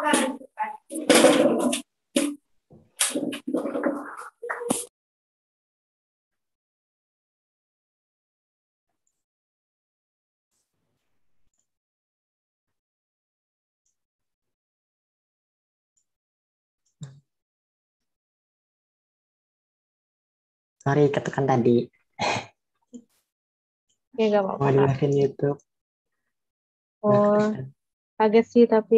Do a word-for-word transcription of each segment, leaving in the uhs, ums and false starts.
Sorry, ketekan tadi. Ya, gak apa-apa. Mau dimasukin YouTube. Oh, kaget sih, tapi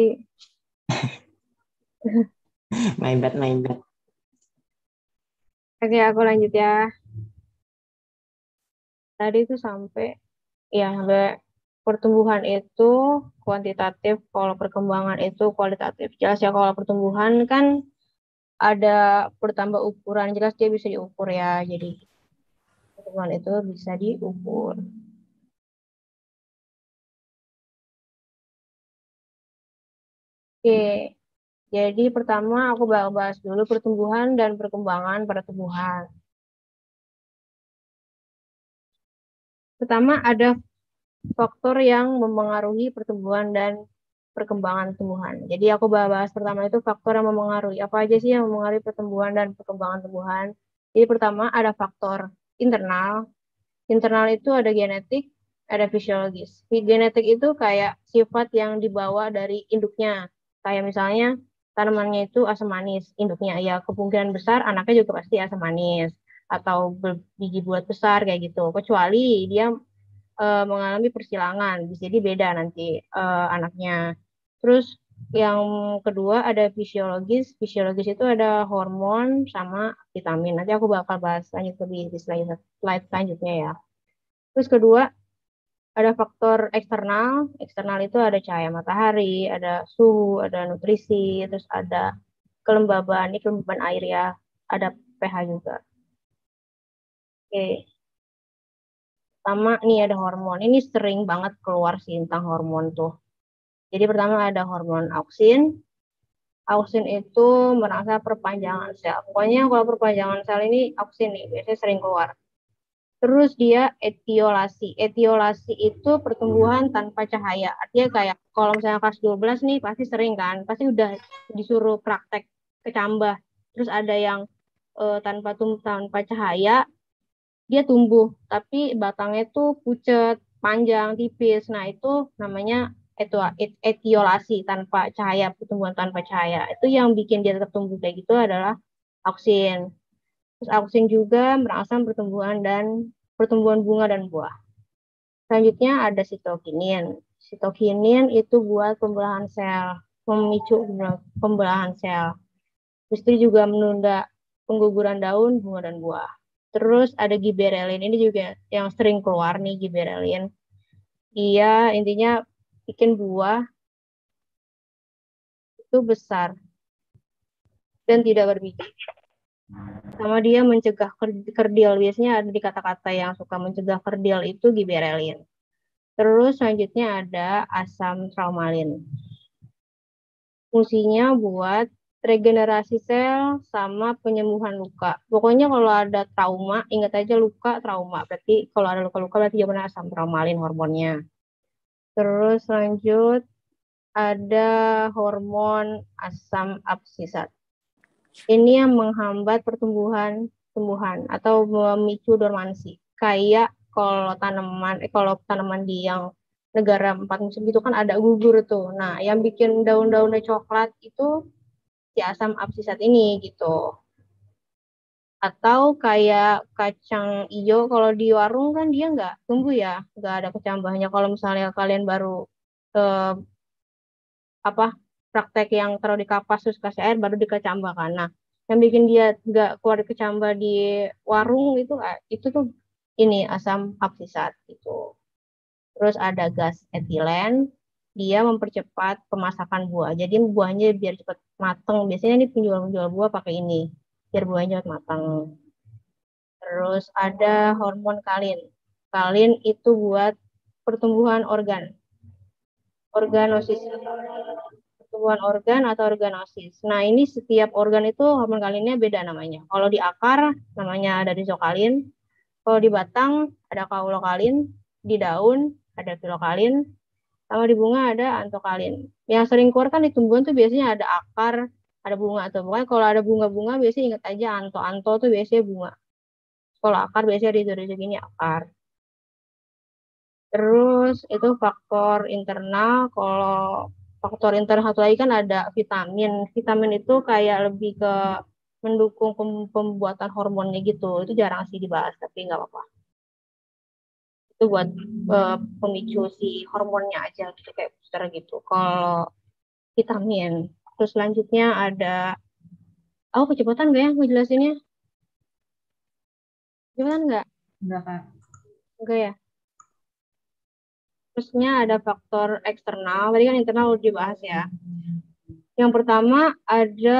My bad, my bad. oke, aku lanjut ya. Tadi itu sampai, ya, sampai pertumbuhan itu kuantitatif, kalau perkembangan itu kualitatif. Jelas ya, kalau pertumbuhan kan ada bertambah ukuran, jelas dia bisa diukur ya. Jadi pertumbuhan itu bisa diukur. Oke, jadi pertama aku bahas dulu pertumbuhan dan perkembangan pada tumbuhan. Pertama ada faktor yang memengaruhi pertumbuhan dan perkembangan tumbuhan. Jadi aku bahas pertama itu faktor yang memengaruhi. Apa aja sih yang memengaruhi pertumbuhan dan perkembangan tumbuhan? Jadi pertama ada faktor internal. Internal itu ada genetik, ada fisiologis. Genetik itu kayak sifat yang dibawa dari induknya. Kayak misalnya tanamannya itu asam manis, induknya. Ya kemungkinan besar anaknya juga pasti asam manis. Atau biji bulat besar kayak gitu. Kecuali dia uh, mengalami persilangan, jadi beda nanti uh, anaknya. Terus yang kedua ada fisiologis. Fisiologis itu ada hormon sama vitamin. Nanti aku bakal bahas lanjut lebih di slide, slide selanjutnya ya. Terus kedua ada faktor eksternal. Eksternal itu ada cahaya matahari, ada suhu, ada nutrisi, terus ada kelembaban, ini kelembaban air ya, ada pH juga. Oke. Pertama nih ada hormon. Ini sering banget keluar sih tentang hormon tuh. Jadi pertama ada hormon auksin. Auksin itu merasa perpanjangan sel. Pokoknya kalau perpanjangan sel ini auksin nih, biasanya sering keluar. Terus dia etiolasi. Etiolasi itu pertumbuhan tanpa cahaya. Artinya kayak kalau misalnya kelas dua belas nih pasti sering kan, pasti udah disuruh praktek kecambah. Terus ada yang uh, tanpa tanpa cahaya, dia tumbuh, tapi batangnya tuh pucat, panjang, tipis. Nah, itu namanya itu etiolasi tanpa cahaya, pertumbuhan tanpa cahaya. Itu yang bikin dia tetap tumbuh kayak gitu adalah auksin. Terus auksin juga merangsang pertumbuhan dan pertumbuhan bunga dan buah. Selanjutnya ada sitokinin. Sitokinin itu buat pembelahan sel, memicu pembelahan sel. Terus itu juga menunda pengguguran daun, bunga dan buah. Terus ada giberelin, ini juga yang sering keluar nih giberelin. Dia intinya bikin buah itu besar dan tidak berbiji. Sama dia mencegah kerdil, biasanya ada di kata-kata yang suka mencegah kerdil itu giberelin. Terus selanjutnya ada asam traumalin. Fungsinya buat regenerasi sel sama penyembuhan luka. Pokoknya kalau ada trauma, ingat aja luka, trauma. Berarti kalau ada luka-luka berarti jawabannya asam traumalin hormonnya. Terus lanjut ada hormon asam absisat. Ini yang menghambat pertumbuhan tumbuhan atau memicu dormansi. Kayak kalau tanaman, eh, kalau tanaman di yang negara empat musim itu kan ada gugur tuh. Nah, yang bikin daun-daunnya coklat itu si asam absisat ini gitu. Atau kayak kacang hijau kalau di warung kan dia nggak tumbuh ya, nggak ada kecambahnya. Kalau misalnya kalian baru eh, apa praktek yang taruh di kapas terus kasih air baru dikecambah kan. Nah, yang bikin dia nggak keluar kecambah di warung itu itu tuh ini asam absisat itu. Terus ada gas etilen, dia mempercepat pemasakan buah. Jadi buahnya biar cepat matang. Biasanya ini penjual-penjual buah pakai ini biar buahnya cepat matang. Terus ada hormon kalin. Kalin itu buat pertumbuhan organ. Organosis. Pertumbuhan organ atau organosis. Nah, ini setiap organ itu hormon kalinnya beda namanya. Kalau di akar namanya ada rizokalin. Kalau di batang ada kaulokalin. Di daun ada filokalin. Sama di bunga ada antokalin. Yang sering keluar kan di tumbuhan tuh biasanya ada akar, ada bunga tuh. Pokoknya kalau ada bunga-bunga biasanya ingat aja anto-anto tuh biasanya bunga. Kalau akar biasanya di ini akar. Terus itu faktor internal. Kalau faktor internal satu lagi kan ada vitamin. Vitamin itu kayak lebih ke mendukung pem- pembuatan hormonnya gitu. Itu jarang sih dibahas, tapi nggak apa-apa. Itu buat eh, pemicu si hormonnya aja gitu kayak booster gitu. Kalau vitamin. Terus selanjutnya ada, oh kecepatan nggak ya ngejelasinnya? Kecepatan nggak? Enggak, Kak. Enggak ya? Terusnya ada faktor eksternal. Tadi kan internal udah dibahas ya. Yang pertama ada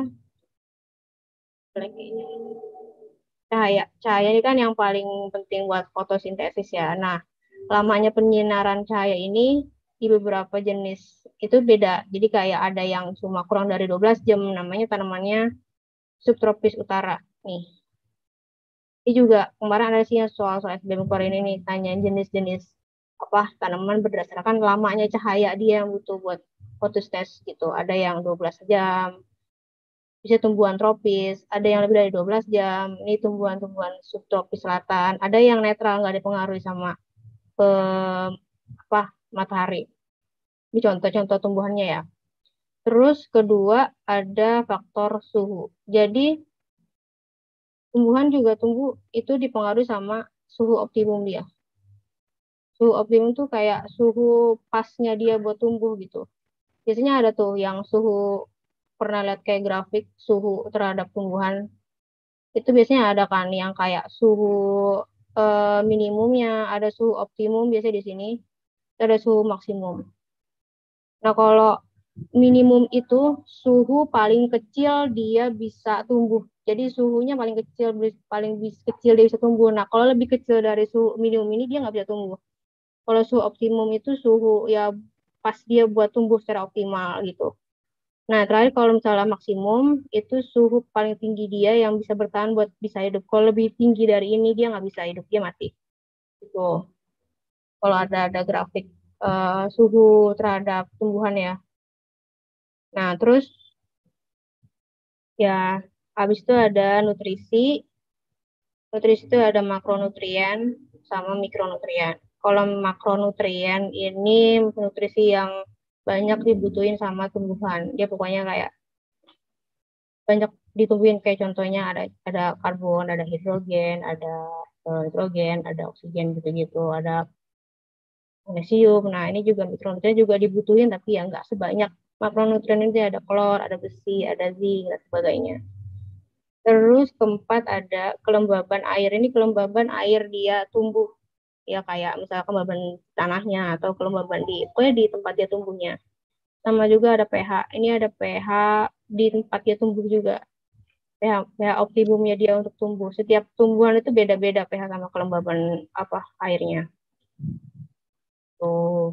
cahaya. Cahaya ini kan yang paling penting buat fotosintesis ya. Nah, lamanya penyinaran cahaya ini di beberapa jenis itu beda. Jadi kayak ada yang cuma kurang dari dua belas jam, namanya tanamannya subtropis utara. Nih, ini juga kemarin ada sih yang soal-soal S B M Korea ini nih, tanya jenis-jenis apa tanaman berdasarkan lamanya cahaya dia yang butuh buat fotosintesis gitu. Ada yang dua belas jam, bisa tumbuhan tropis, ada yang lebih dari dua belas jam, ini tumbuhan-tumbuhan subtropis selatan, ada yang netral, nggak dipengaruhi sama eh, apa matahari. Ini contoh-contoh tumbuhannya ya. Terus kedua ada faktor suhu. Jadi tumbuhan juga tumbuh itu dipengaruhi sama suhu optimum dia. Suhu optimum tuh kayak suhu pasnya dia buat tumbuh gitu. Biasanya ada tuh yang suhu, pernah lihat kayak grafik suhu terhadap tumbuhan itu biasanya ada kan yang kayak suhu eh, minimumnya, ada suhu optimum biasanya di sini, ada suhu maksimum. Nah, kalau minimum itu suhu paling kecil dia bisa tumbuh. Jadi suhunya paling kecil, paling bis- kecil dia bisa tumbuh. Nah, kalau lebih kecil dari suhu minimum ini dia nggak bisa tumbuh. Kalau suhu optimum itu suhu ya pas dia buat tumbuh secara optimal gitu. Nah, terakhir kalau misalnya maksimum itu suhu paling tinggi dia yang bisa bertahan buat bisa hidup. Kalau lebih tinggi dari ini dia nggak bisa hidup, dia mati. Gitu. Kalau ada ada grafik eh, suhu terhadap tumbuhan ya. Nah, terus ya habis itu ada nutrisi. Nutrisi itu ada makronutrien sama mikronutrien. Kalau makronutrien ini nutrisi yang banyak dibutuhin sama tumbuhan. Dia pokoknya kayak banyak ditumbuhin kayak contohnya ada ada karbon, ada hidrogen, ada eh, nitrogen, ada oksigen gitu-gitu, ada magnesium. Nah, ini juga mikronutrien juga dibutuhin tapi ya nggak sebanyak makronutrien ini ada klor, ada besi, ada zinc dan sebagainya. Terus keempat ada kelembaban air. Ini kelembaban air dia tumbuh ya kayak misalnya kelembaban tanahnya atau kelembaban di pokoknya di tempat dia tumbuhnya. Sama juga ada pH. Ini ada pH di tempat dia tumbuh juga. pH, pH optimumnya dia untuk tumbuh. Setiap tumbuhan itu beda-beda pH sama kelembaban apa airnya. Tuh.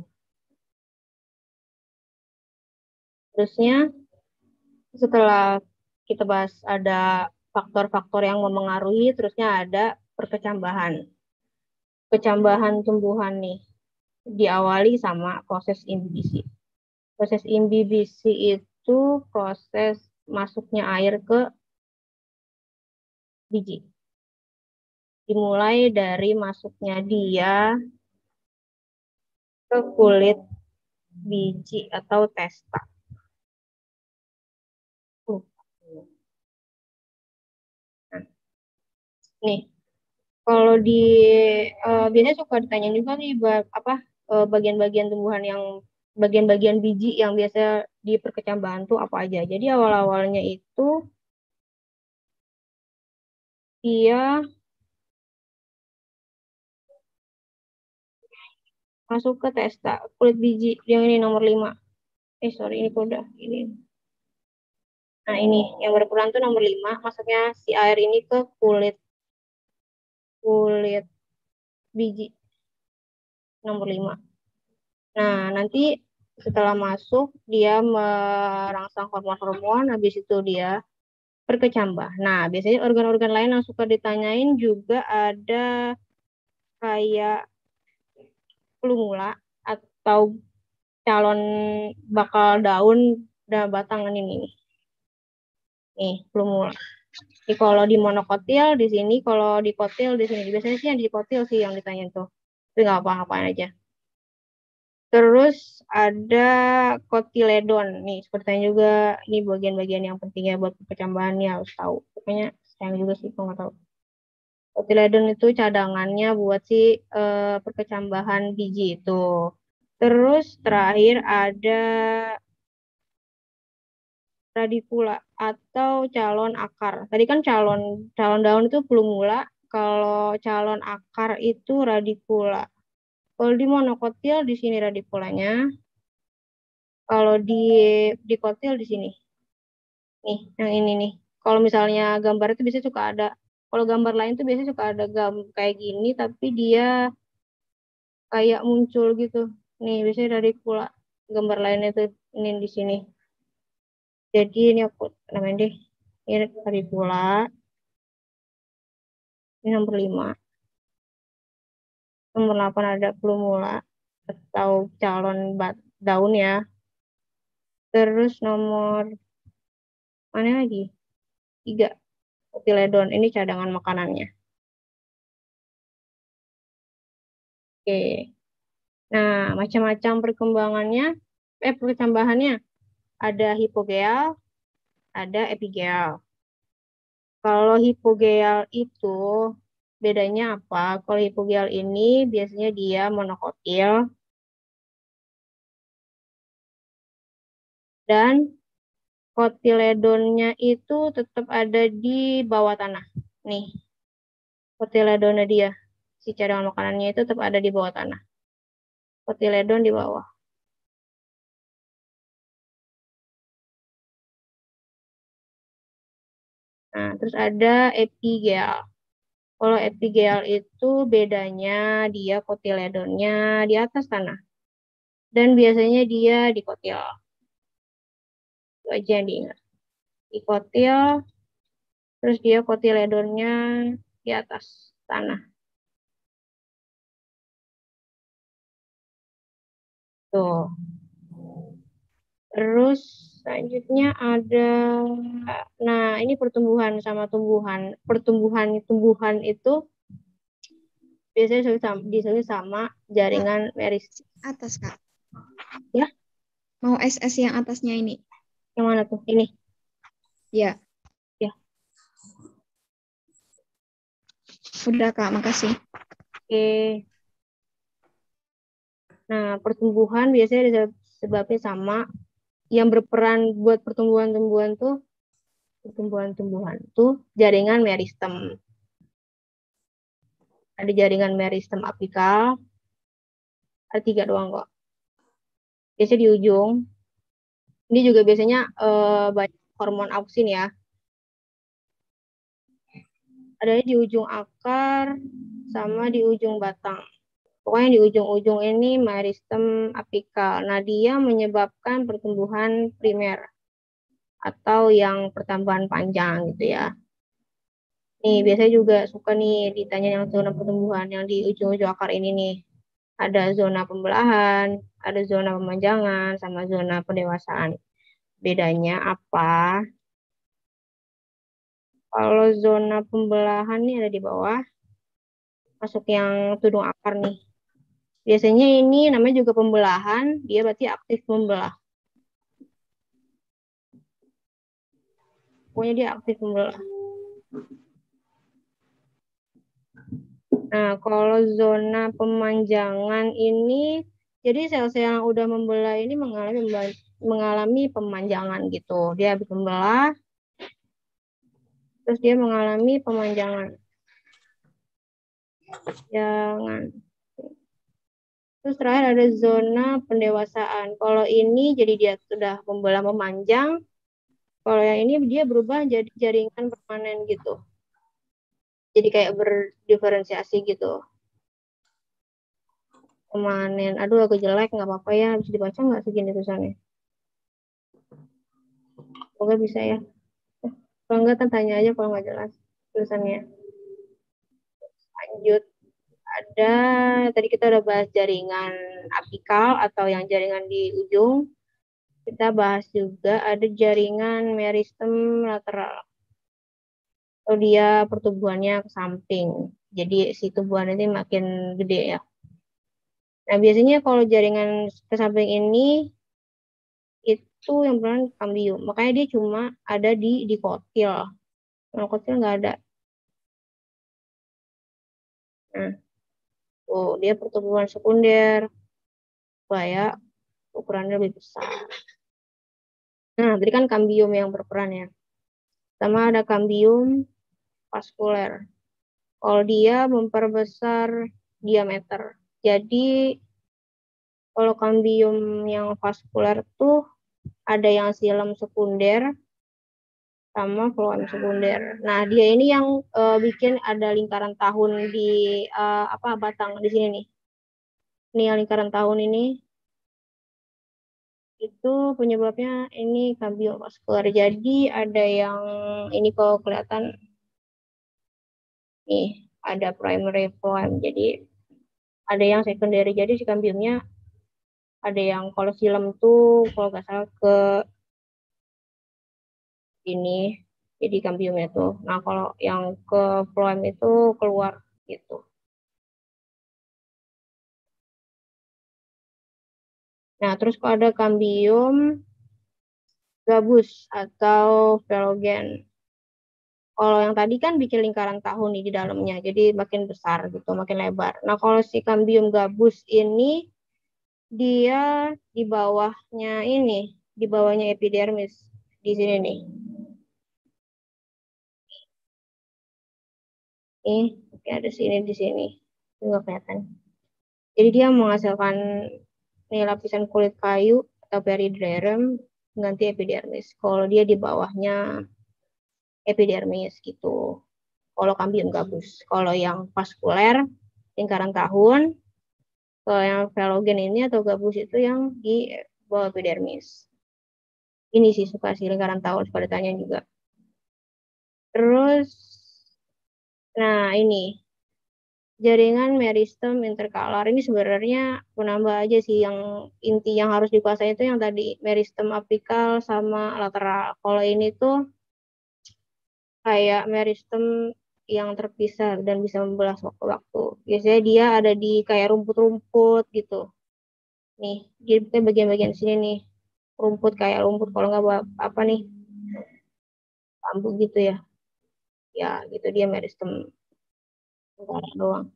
Terusnya setelah kita bahas ada faktor-faktor yang memengaruhi, terusnya ada perkecambahan. Kecambahan tumbuhan nih diawali sama proses imbibisi. Proses imbibisi itu proses masuknya air ke biji. Dimulai dari masuknya dia ke kulit biji atau testa. Uh, Nah, nih, kalau di eh, biasanya suka ditanya juga nih ba- apa eh, bagian-bagian tumbuhan yang bagian-bagian biji yang biasa di perkecambahan tuh apa aja. Jadi awal-awalnya itu dia masuk ke testa kulit biji yang ini nomor lima. Eh sorry ini kok udah ini. Nah ini yang berperan tuh nomor lima. Masuknya si air ini ke kulit kulit biji nomor lima. Nah nanti setelah masuk dia merangsang hormon-hormon, habis itu dia berkecambah. Nah biasanya organ-organ lain yang suka ditanyain juga ada kayak plumula atau calon bakal daun dan batangan ini nih. Nih, plumula. Jadi kalau di monokotil di sini, kalau di kotil di sini. Biasanya sih yang di kotil sih yang ditanya tuh. Tapi nggak apa-apain aja. Terus ada kotiledon. Nih, sepertinya juga ini bagian-bagian yang pentingnya buat percambahan nih harus tahu. Pokoknya sayang juga sih kalau nggak tahu. Kotiledon itu cadangannya buat si eh, perkecambahan biji itu. Terus terakhir ada radikula atau calon akar. Tadi kan calon calon daun itu plumula, kalau calon akar itu radikula. Kalau di monokotil di sini radikulanya, kalau di dikotil di sini. Nih, yang ini nih. Kalau misalnya gambar itu biasanya suka ada, kalau gambar lain tuh biasanya suka ada gam kayak gini, tapi dia kayak muncul gitu. Nih, biasanya radikula. Gambar lainnya tuh ini di sini. Jadi ini aku namanya deh. Ini radikula. Ini nomor lima. Nomor delapan ada plumula atau calon bat daun ya. Terus nomor mana lagi? Tiga, kotiledon. Ini cadangan makanannya. Oke. Nah, macam-macam perkembangannya, eh perkembangannya ada hipogeal, ada epigeal. Kalau hipogeal itu bedanya apa? Kalau hipogeal ini biasanya dia monokotil dan kotiledonnya itu tetap ada di bawah tanah. Nih, kotiledonnya dia. Si cadangan makanannya itu tetap ada di bawah tanah. Kotiledon di bawah. Nah, terus ada epigel. Kalau epigel itu bedanya dia kotiledonnya di atas tanah. Dan biasanya dia di kotil. Itu aja yang diingat. Di kotil, terus dia kotiledonnya di atas tanah. Tuh. Terus selanjutnya ada, nah ini pertumbuhan sama tumbuhan. Pertumbuhan tumbuhan itu biasanya disebut sama, disebut sama jaringan meristem. Atas, Kak. Ya, Mau S S yang atasnya ini. yang mana tuh? Ini. Ya. Ya. Udah, Kak. Makasih. Oke. Nah, pertumbuhan biasanya disebabnya sama. Yang berperan buat pertumbuhan-tumbuhan tuh, pertumbuhan-tumbuhan tuh jaringan meristem. Ada jaringan meristem apikal. Ada tiga doang kok. Biasanya di ujung. Ini juga biasanya eh, banyak hormon auksin ya. Ada di ujung akar sama di ujung batang. Pokoknya di ujung-ujung ini meristem apikal. Nah, dia menyebabkan pertumbuhan primer atau yang pertambahan panjang gitu ya. Nih, biasanya juga suka nih ditanya yang zona pertumbuhan yang di ujung-ujung akar ini nih. Ada zona pembelahan, ada zona pemanjangan, sama zona pendewasaan. Bedanya apa? Kalau zona pembelahan nih ada di bawah, masuk yang tudung akar nih. Biasanya ini namanya juga pembelahan, dia berarti aktif membelah. Pokoknya dia aktif membelah. Nah, kalau zona pemanjangan ini, jadi sel-sel yang udah membelah ini mengalami mengalami pemanjangan gitu. Dia habis membelah, terus dia mengalami pemanjangan. Jangan. Terus terakhir ada zona pendewasaan. Kalau ini jadi dia sudah membelah memanjang. Kalau yang ini dia berubah jadi jaringan permanen gitu. Jadi kayak berdiferensiasi gitu. Permanen. Aduh agak jelek, nggak apa-apa ya. Bisa dibaca nggak segini tulisannya? Semoga bisa ya. Kalau nggak tanya aja kalau nggak jelas tulisannya. Lanjut. ada, tadi kita udah bahas jaringan apikal atau yang jaringan di ujung. Kita bahas juga ada jaringan meristem lateral. Atau dia pertumbuhannya ke samping. Jadi si tumbuhan ini makin gede ya. Nah, biasanya kalau jaringan ke samping ini itu yang benar kambium. Makanya dia cuma ada di dikotil. Kalau kotil nggak ada. Nah, tuh dia pertumbuhan sekunder supaya ukurannya lebih besar. Nah, tadi kan kambium yang berperan ya. Sama ada kambium vaskuler. Kalau dia memperbesar diameter. Jadi kalau kambium yang vaskuler tuh ada yang silem sekunder sama floem sekunder. Nah, dia ini yang uh, bikin ada lingkaran tahun di uh, apa batang di sini nih. Ini yang lingkaran tahun ini itu penyebabnya ini kambium vaskuler. Jadi ada yang ini kalau kelihatan nih ada primary floem. Jadi ada yang secondary. Jadi si kambiumnya ada yang kalau silem tuh kalau nggak salah ke ini jadi kambiumnya tuh. Nah, kalau yang ke floem itu keluar gitu. Nah, terus kalau ada kambium gabus atau velogen. Kalau yang tadi kan bikin lingkaran tahun nih di dalamnya, jadi makin besar gitu, makin lebar. Nah, kalau si kambium gabus ini dia di bawahnya ini, di bawahnya epidermis di sini nih. Nih, oke ada sini di sini. Enggak kelihatan. Jadi dia menghasilkan nih lapisan kulit kayu atau periderm mengganti epidermis. Kalau dia di bawahnya epidermis gitu. Kalau kambium gabus. Kalau yang vaskuler lingkaran tahun, kalau yang velogen ini atau gabus itu yang di bawah epidermis. Ini sih suka sih lingkaran tahun, suka ditanya juga. Terus, nah ini jaringan meristem interkalar ini sebenarnya menambah aja sih yang inti yang harus dikuasai itu yang tadi meristem apikal sama lateral. Kalau ini tuh kayak meristem yang terpisah dan bisa membelah waktu. Biasanya dia ada di kayak rumput-rumput gitu. Nih, jadi bagian-bagian sini nih rumput kayak rumput kalau nggak apa nih bambu gitu ya. Ya gitu dia meristem doang.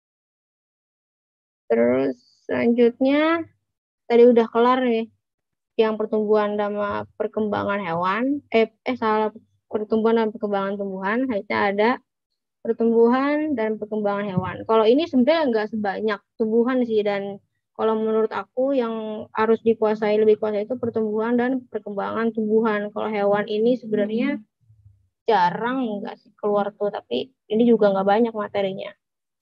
Terus selanjutnya tadi udah kelar nih yang pertumbuhan sama perkembangan hewan. Eh, eh salah pertumbuhan dan perkembangan tumbuhan. Harusnya ada pertumbuhan dan perkembangan hewan. Kalau ini sebenarnya nggak sebanyak tumbuhan sih dan kalau menurut aku yang harus dikuasai lebih kuasai itu pertumbuhan dan perkembangan tumbuhan. Kalau hewan ini sebenarnya jarang nggak sih keluar tuh, tapi ini juga nggak banyak materinya.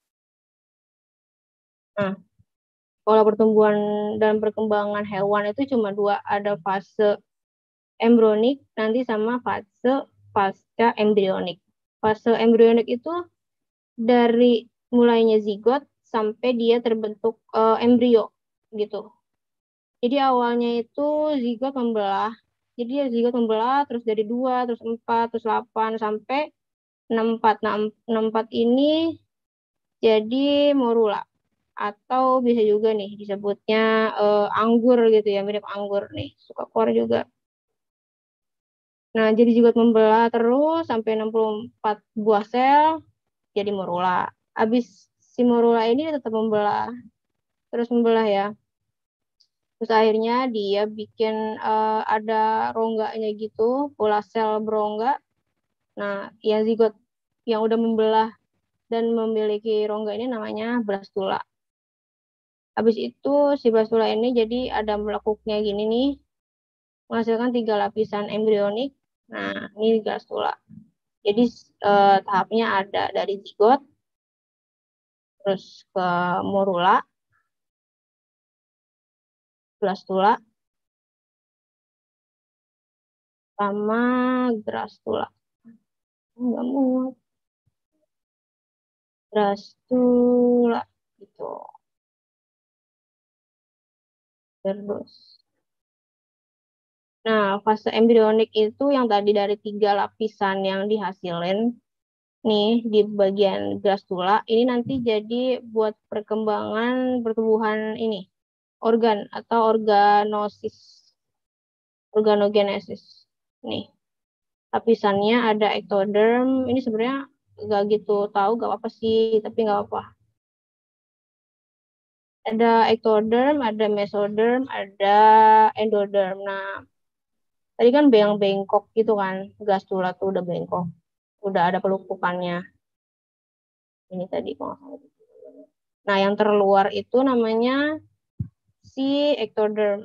Nah, kalau pertumbuhan dan perkembangan hewan itu cuma dua, ada fase embrionik nanti sama fase pasca embrionik. Fase embrionik itu dari mulainya zigot sampai dia terbentuk uh, embrio gitu. Jadi awalnya itu zigot membelah. Jadi ya zigot membelah terus dari dua, terus empat, terus delapan sampai enam puluh empat. Nah, enam puluh empat ini jadi morula atau bisa juga nih disebutnya uh, anggur gitu ya, mirip anggur nih, suka keluar juga. Nah, jadi zigot membelah terus sampai enam puluh empat buah sel jadi morula. Habis si morula ini tetap membelah, terus membelah ya. Terus akhirnya dia bikin uh, ada rongganya gitu, pola sel berongga. Nah, yang zigot yang udah membelah dan memiliki rongga ini namanya blastula. Habis itu si blastula ini jadi ada melekuknya gini nih, menghasilkan tiga lapisan embrionik. Nah, ini blastula. Jadi eh, tahapnya ada dari zigot, terus ke morula, blastula, sama grastula. Enggak muat. Grastula. gitu. Terus. Nah, fase embrionik itu yang tadi dari tiga lapisan yang dihasilin nih di bagian gastrula, ini nanti jadi buat perkembangan pertumbuhan ini, organ atau organosis, organogenesis. Nih, lapisannya ada ectoderm, ini sebenarnya nggak gitu tahu, nggak apa-apa sih, tapi nggak apa-apa. Ada ectoderm, ada mesoderm, ada endoderm. Nah, tadi kan yang bengkok gitu kan, gastrula tuh udah bengkok, udah ada pelupukannya. Ini tadi kalau nggak salah. Nah, yang terluar itu namanya si ectoderm.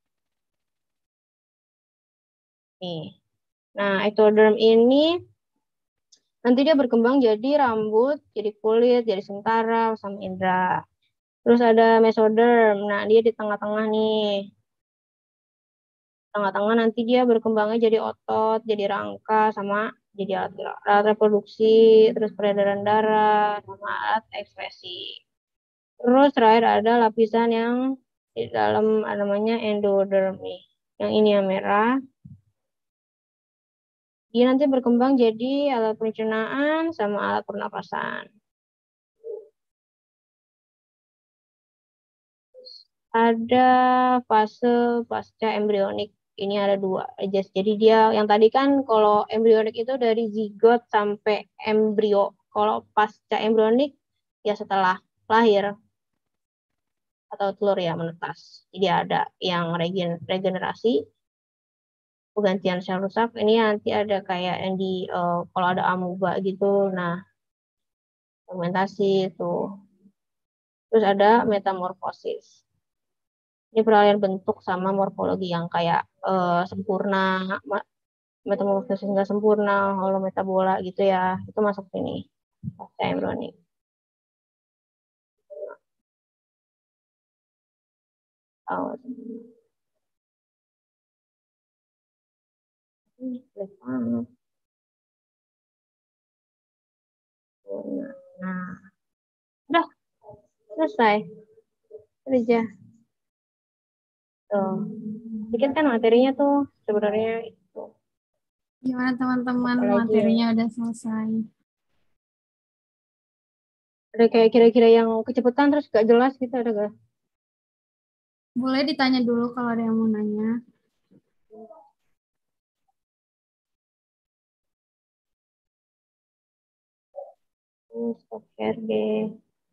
Nih. Nah, ectoderm ini nanti dia berkembang jadi rambut, jadi kulit, jadi sentara, sama indera. Terus ada mesoderm. Nah, dia di tengah-tengah nih. Tengah-tengah nanti dia berkembangnya jadi otot, jadi rangka, sama jadi alat, alat reproduksi, terus peredaran darah, sama alat ekspresi. Terus terakhir ada lapisan yang di dalam namanya endoderm nih. Yang ini yang merah. Dia nanti berkembang jadi alat pencernaan sama alat pernapasan. Ada fase pasca embrionik. Ini ada dua aja. Jadi dia yang tadi kan kalau embrionik itu dari zigot sampai embrio. Kalau pasca embrionik ya setelah lahir atau telur ya menetas. Jadi ada yang regen, regenerasi, penggantian sel rusak. Ini nanti ada kayak yang di uh, kalau ada amuba gitu. Nah, fermentasi itu. Terus ada metamorfosis. Ini peralihan bentuk sama morfologi yang kayak uh, sempurna, metamorfosis nggak sempurna, holometabola gitu ya. Itu masuk sini. Pasca embrionik. Oh, ini jelek banget. Nah, udah selesai kerja. Tuh, dikit kan materinya tuh sebenarnya itu. Gimana teman-teman, Apalagi materinya ya? udah selesai? Ada kayak kira-kira yang kecepatan terus gak jelas gitu, ada gak? Boleh ditanya dulu kalau ada yang mau nanya. Uh, stop share deh.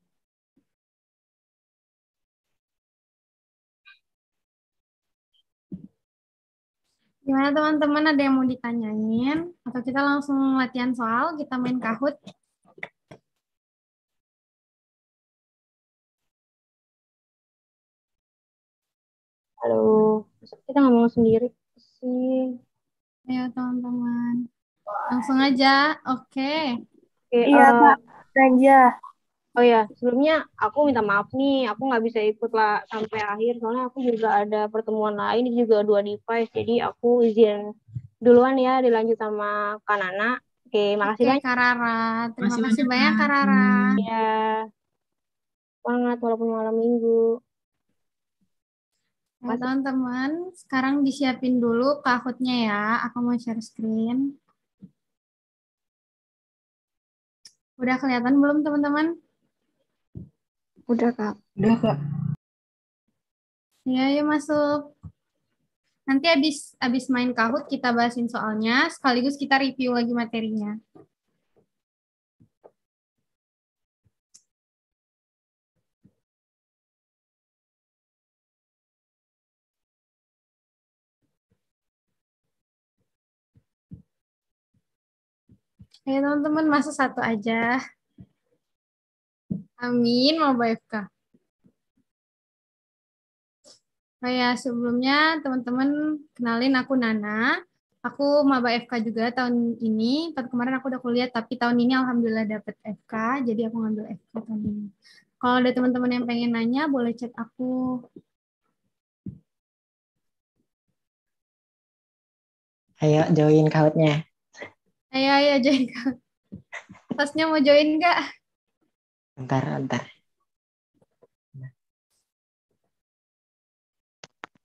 Gimana teman-teman, ada yang mau ditanyain? Atau kita langsung latihan soal, kita main Kahoot? Halo, masa kita ngomong sendiri sih. Ayo teman-teman. Langsung aja, oke. Oke, Iya, eh, Kak. Aja. oh ya, sebelumnya aku minta maaf nih, aku nggak bisa ikut lah sampai akhir, soalnya aku juga ada pertemuan lain, ini juga dua device, jadi aku izin duluan ya, dilanjut sama Kak Nana. Oke, makasih Oke, banyak Kak Rara. Terima Masih kasih banyak, banyak, Kak Kak. Rara. ya, semangat walaupun malam minggu. Ya, Mas, teman-teman, sekarang disiapin dulu Kahoot-nya ya. Aku mau share screen. Udah kelihatan belum, teman-teman? Udah, Kak. Udah, Kak. Ya, yuk masuk. Nanti habis habis main Kahoot kita bahasin soalnya, sekaligus kita review lagi materinya. Ayo teman-teman, masuk satu aja. Amin, mau baik Kak. Oh ya, sebelumnya teman-teman kenalin aku Nana. Aku maba F K juga tahun ini. Tahun kemarin aku udah kuliah, tapi tahun ini alhamdulillah dapet F K, jadi aku ngambil F K tahun ini. Kalau ada teman-teman yang pengen nanya, boleh chat aku. Ayo join Kahoot-nya. Ayo, ayo join Kak. Tasnya mau join nggak? Bentar, bentar.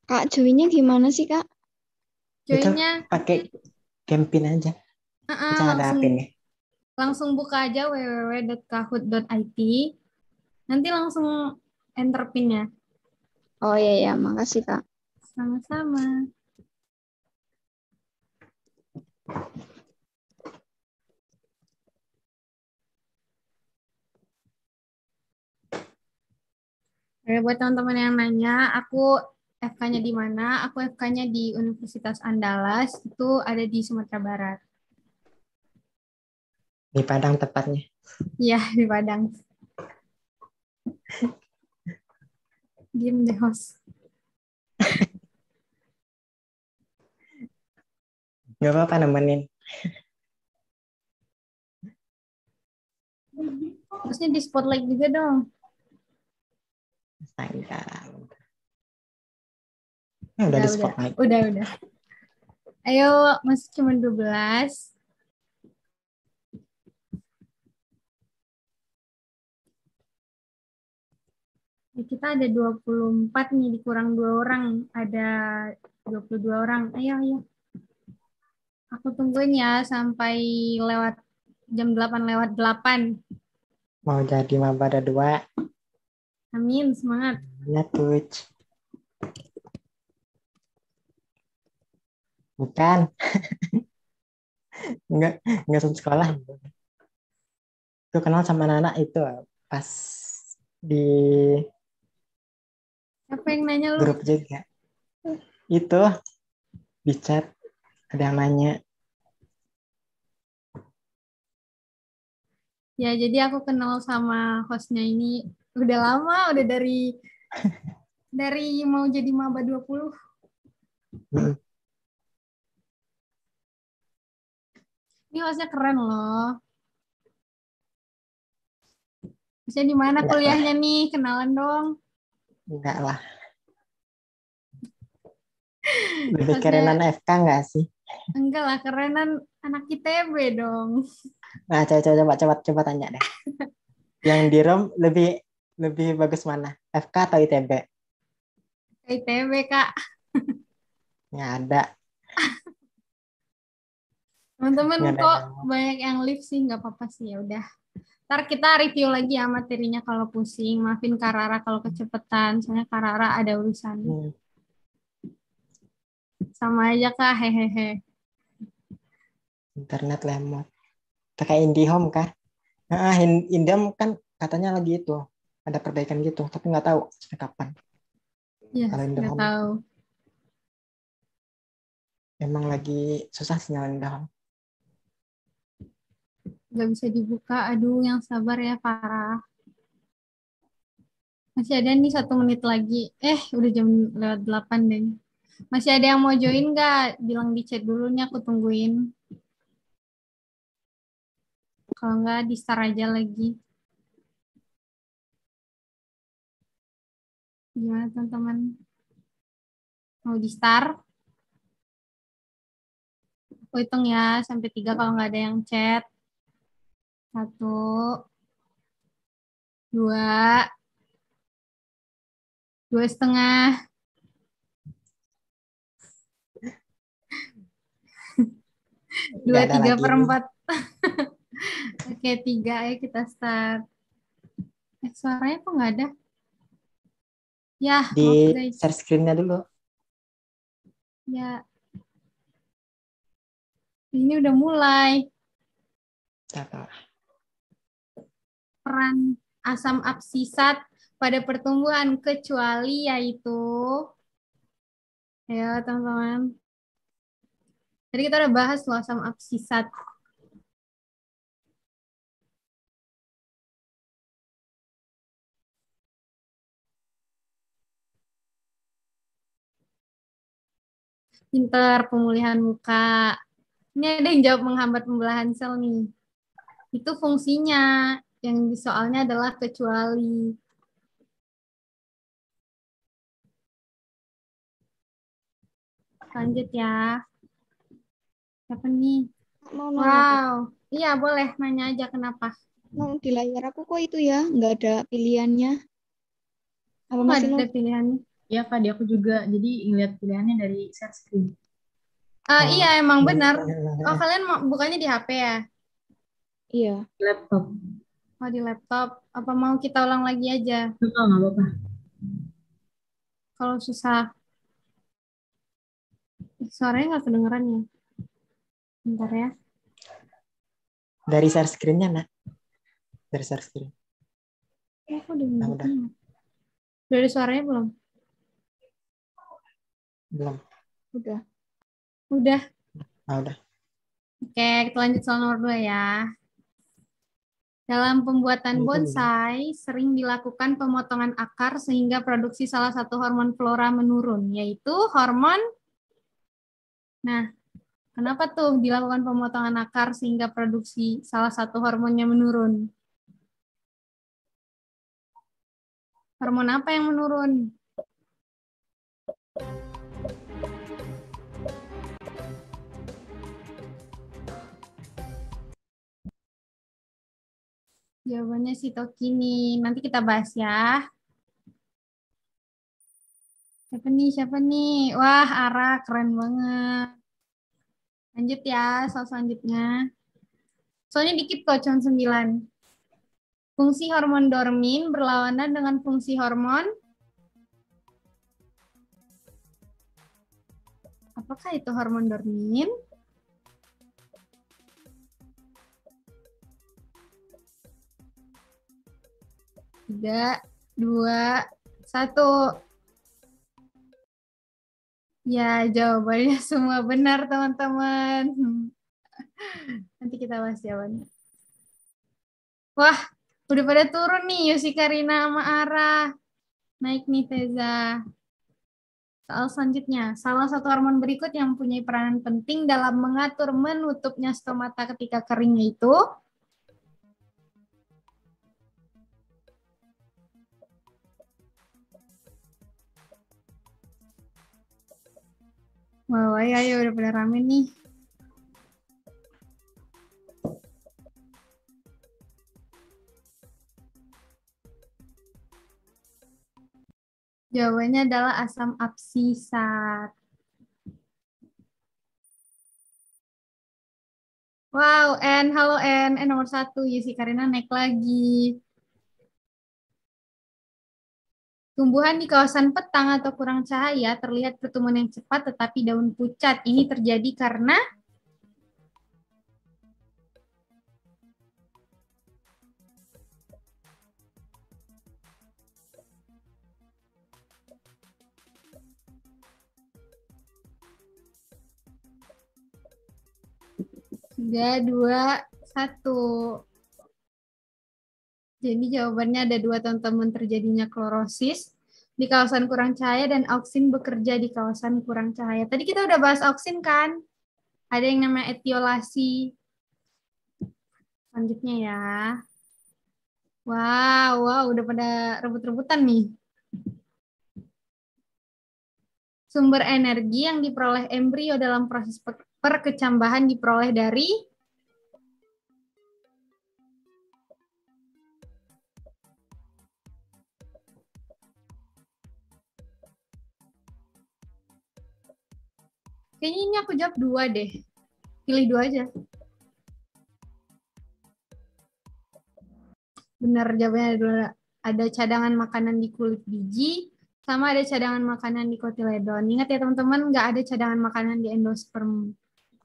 Kak, joinnya gimana sih, Kak? Itu Joinnya pakai Campaign aja. uh-uh, Bisa ada langsung pinnya. langsung buka aja w w w dot kahoot dot i t. Nanti langsung enter pinnya. Oh iya ya, makasih, Kak. Sama-sama. Oke, buat teman-teman yang nanya, aku F K-nya di mana? Aku F K-nya di Universitas Andalas, itu ada di Sumatera Barat. Di Padang tepatnya. Iya, di Padang. Diem deh, host. Gak apa-apa nemenin. Terusnya di spotlight juga dong. Astaga. Ya, udah Udah, di udah. spotlight. Udah, udah. Ayo, masih cuma dua belas. Ya, kita ada dua puluh empat nih, dikurang dua orang. Ada dua puluh dua orang. Ayo, ayo. Aku tungguin ya sampai lewat jam delapan lewat delapan. Mau jadi maba ada dua. Amin, semangat. Ya, Tuj. Bukan. Enggak, enggak satu sekolah. Itu kenal sama Nana itu pas di Siapa yang nanya lu? grup juga. Itu di chat ada yang nanya. Ya, jadi aku kenal sama hostnya ini udah lama, udah dari dari mau jadi maba dua puluh. Hmm. Ini hostnya keren loh. Bisa di mana Enggak lah. kuliahnya nih? Kenalan dong. Enggak lah. Lebih Hostnya kerenan F K enggak sih? enggak lah, kerenan anak I T B dong. Nah, coba coba coba coba, coba tanya deh. Yang di R O M lebih lebih bagus mana? F K atau I T B? I T B, Kak. Nggak ada. Teman-teman Nggak ada kok nama. banyak yang live sih, nggak apa-apa sih, ya udah. Ntar kita review lagi ya materinya kalau pusing. Maafin Karara kalau kecepatan, soalnya Karara ada urusan. Hmm. Sama aja, Kak, hehehe. Internet lemot. Kayak IndiHome kah? Nah, IndiHome kan katanya lagi itu ada perbaikan gitu, tapi nggak tahu sampai kapan. Ya, Kalau nggak IndiHome tahu. emang lagi susah sinyal IndiHome. Nggak bisa dibuka. Aduh, yang sabar ya, parah. Masih ada nih satu menit lagi. Eh, udah jam lewat delapan deh. Masih ada yang mau join nggak? Bilang di chat dulu nih, aku tungguin. Kalau nggak, di start aja lagi. Gimana, teman-teman? Mau di start? Aku hitung ya, sampai tiga kalau nggak ada yang chat. Satu, dua, dua setengah, Nggak dua ada tiga lagi per nih. empat. Oke, tiga ya kita start. Eh, suaranya kok nggak ada? Ya, Di maaf guys. share screen-nya dulu. Ya, ini udah mulai. Apa? Peran asam absisat pada pertumbuhan kecuali yaitu, ya teman-teman. Tadi kita udah bahas loh asam absisat. Pinter pemulihan muka. Ini ada yang jawab menghambat pembelahan sel nih. Itu fungsinya. Yang di soalnya adalah kecuali. Lanjut ya. Siapa nih? Mau nanya, Kak. Wow. Iya, boleh. Nanya aja kenapa. Mau di layar aku kok itu ya, nggak ada pilihannya. Apa Nggak masih ada lo? pilihan. Iya Kak, di aku juga. Jadi ngeliat pilihannya dari share screen. Ah, Oh, iya emang dan- benar. Oh kalian mau bukannya di H P ya? Iya. Laptop. Oh di laptop. Apa mau kita ulang lagi aja? Enggak, nggak apa-apa. Kalau susah. Ih, suaranya nggak kedengeran ya. Bentar ya. dari share screen-nya, Nak. Dari share screen. Oh, kok udah Nah, udah. bunyi? Udah ada suaranya belum? Belum. Udah. Udah. Nah, udah. Oke, kita lanjut soal nomor dua ya. Dalam pembuatan Itu bonsai, sering dilakukan pemotongan akar sehingga produksi salah satu hormon flora menurun, yaitu hormon. Nah, kenapa tuh dilakukan pemotongan akar sehingga produksi salah satu hormonnya menurun? Hormon apa yang menurun? Jawabannya sitokinin. Nanti kita bahas ya. Siapa nih? Siapa nih? Wah, Ara, keren banget. Lanjut ya, soal selanjutnya. Soalnya dikit kok, cuma sembilan. Fungsi hormon dormin berlawanan dengan fungsi hormon. Apakah itu hormon dormin? Tiga, dua, satu. Ya, jawabannya semua benar, teman-teman. Nanti kita bahas jawabannya. Wah, udah pada turun nih Yosi Karina sama Ara. Naik nih Teza. Soal selanjutnya, salah satu hormon berikut yang mempunyai peranan penting dalam mengatur menutupnya stomata ketika kering yaitu wah, ayo, ayo, udah pada rame nih. Jawabannya adalah asam absisat. Wow, N, halo N, N nomor satu, Yusi Karina naik lagi. Tumbuhan di kawasan petang atau kurang cahaya terlihat pertumbuhan yang cepat tetapi daun pucat. Ini terjadi karena tiga, dua, satu. Jadi jawabannya ada dua, teman-teman, terjadinya klorosis di kawasan kurang cahaya dan auksin bekerja di kawasan kurang cahaya. Tadi kita udah bahas auksin kan? Ada yang namanya etiolasi. Selanjutnya ya. Wow, wow, udah pada rebut-rebutan nih. Sumber energi yang diperoleh embrio dalam proses perkecambahan diperoleh dari kayaknya ini aku jawab dua deh. Pilih dua aja. Benar, jawabannya ada, ada cadangan makanan di kulit biji, sama ada cadangan makanan di kotiledon. Ingat ya teman-teman, nggak ada cadangan makanan di endosperm.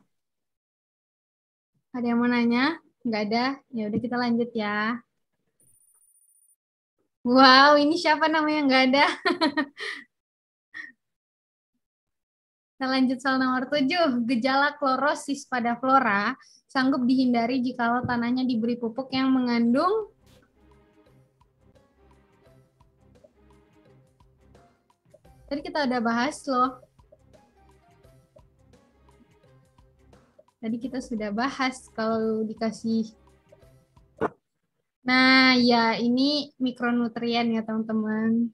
Ada yang mau nanya? Nggak ada? Ya udah kita lanjut ya. Wow, ini siapa namanya nggak ada? Kita lanjut soal nomor tujuh. Gejala klorosis pada flora sanggup dihindari jikalau tanahnya diberi pupuk yang mengandung tadi kita udah bahas loh. Tadi kita sudah bahas kalau dikasih. Nah, ya ini mikronutrien ya teman-teman.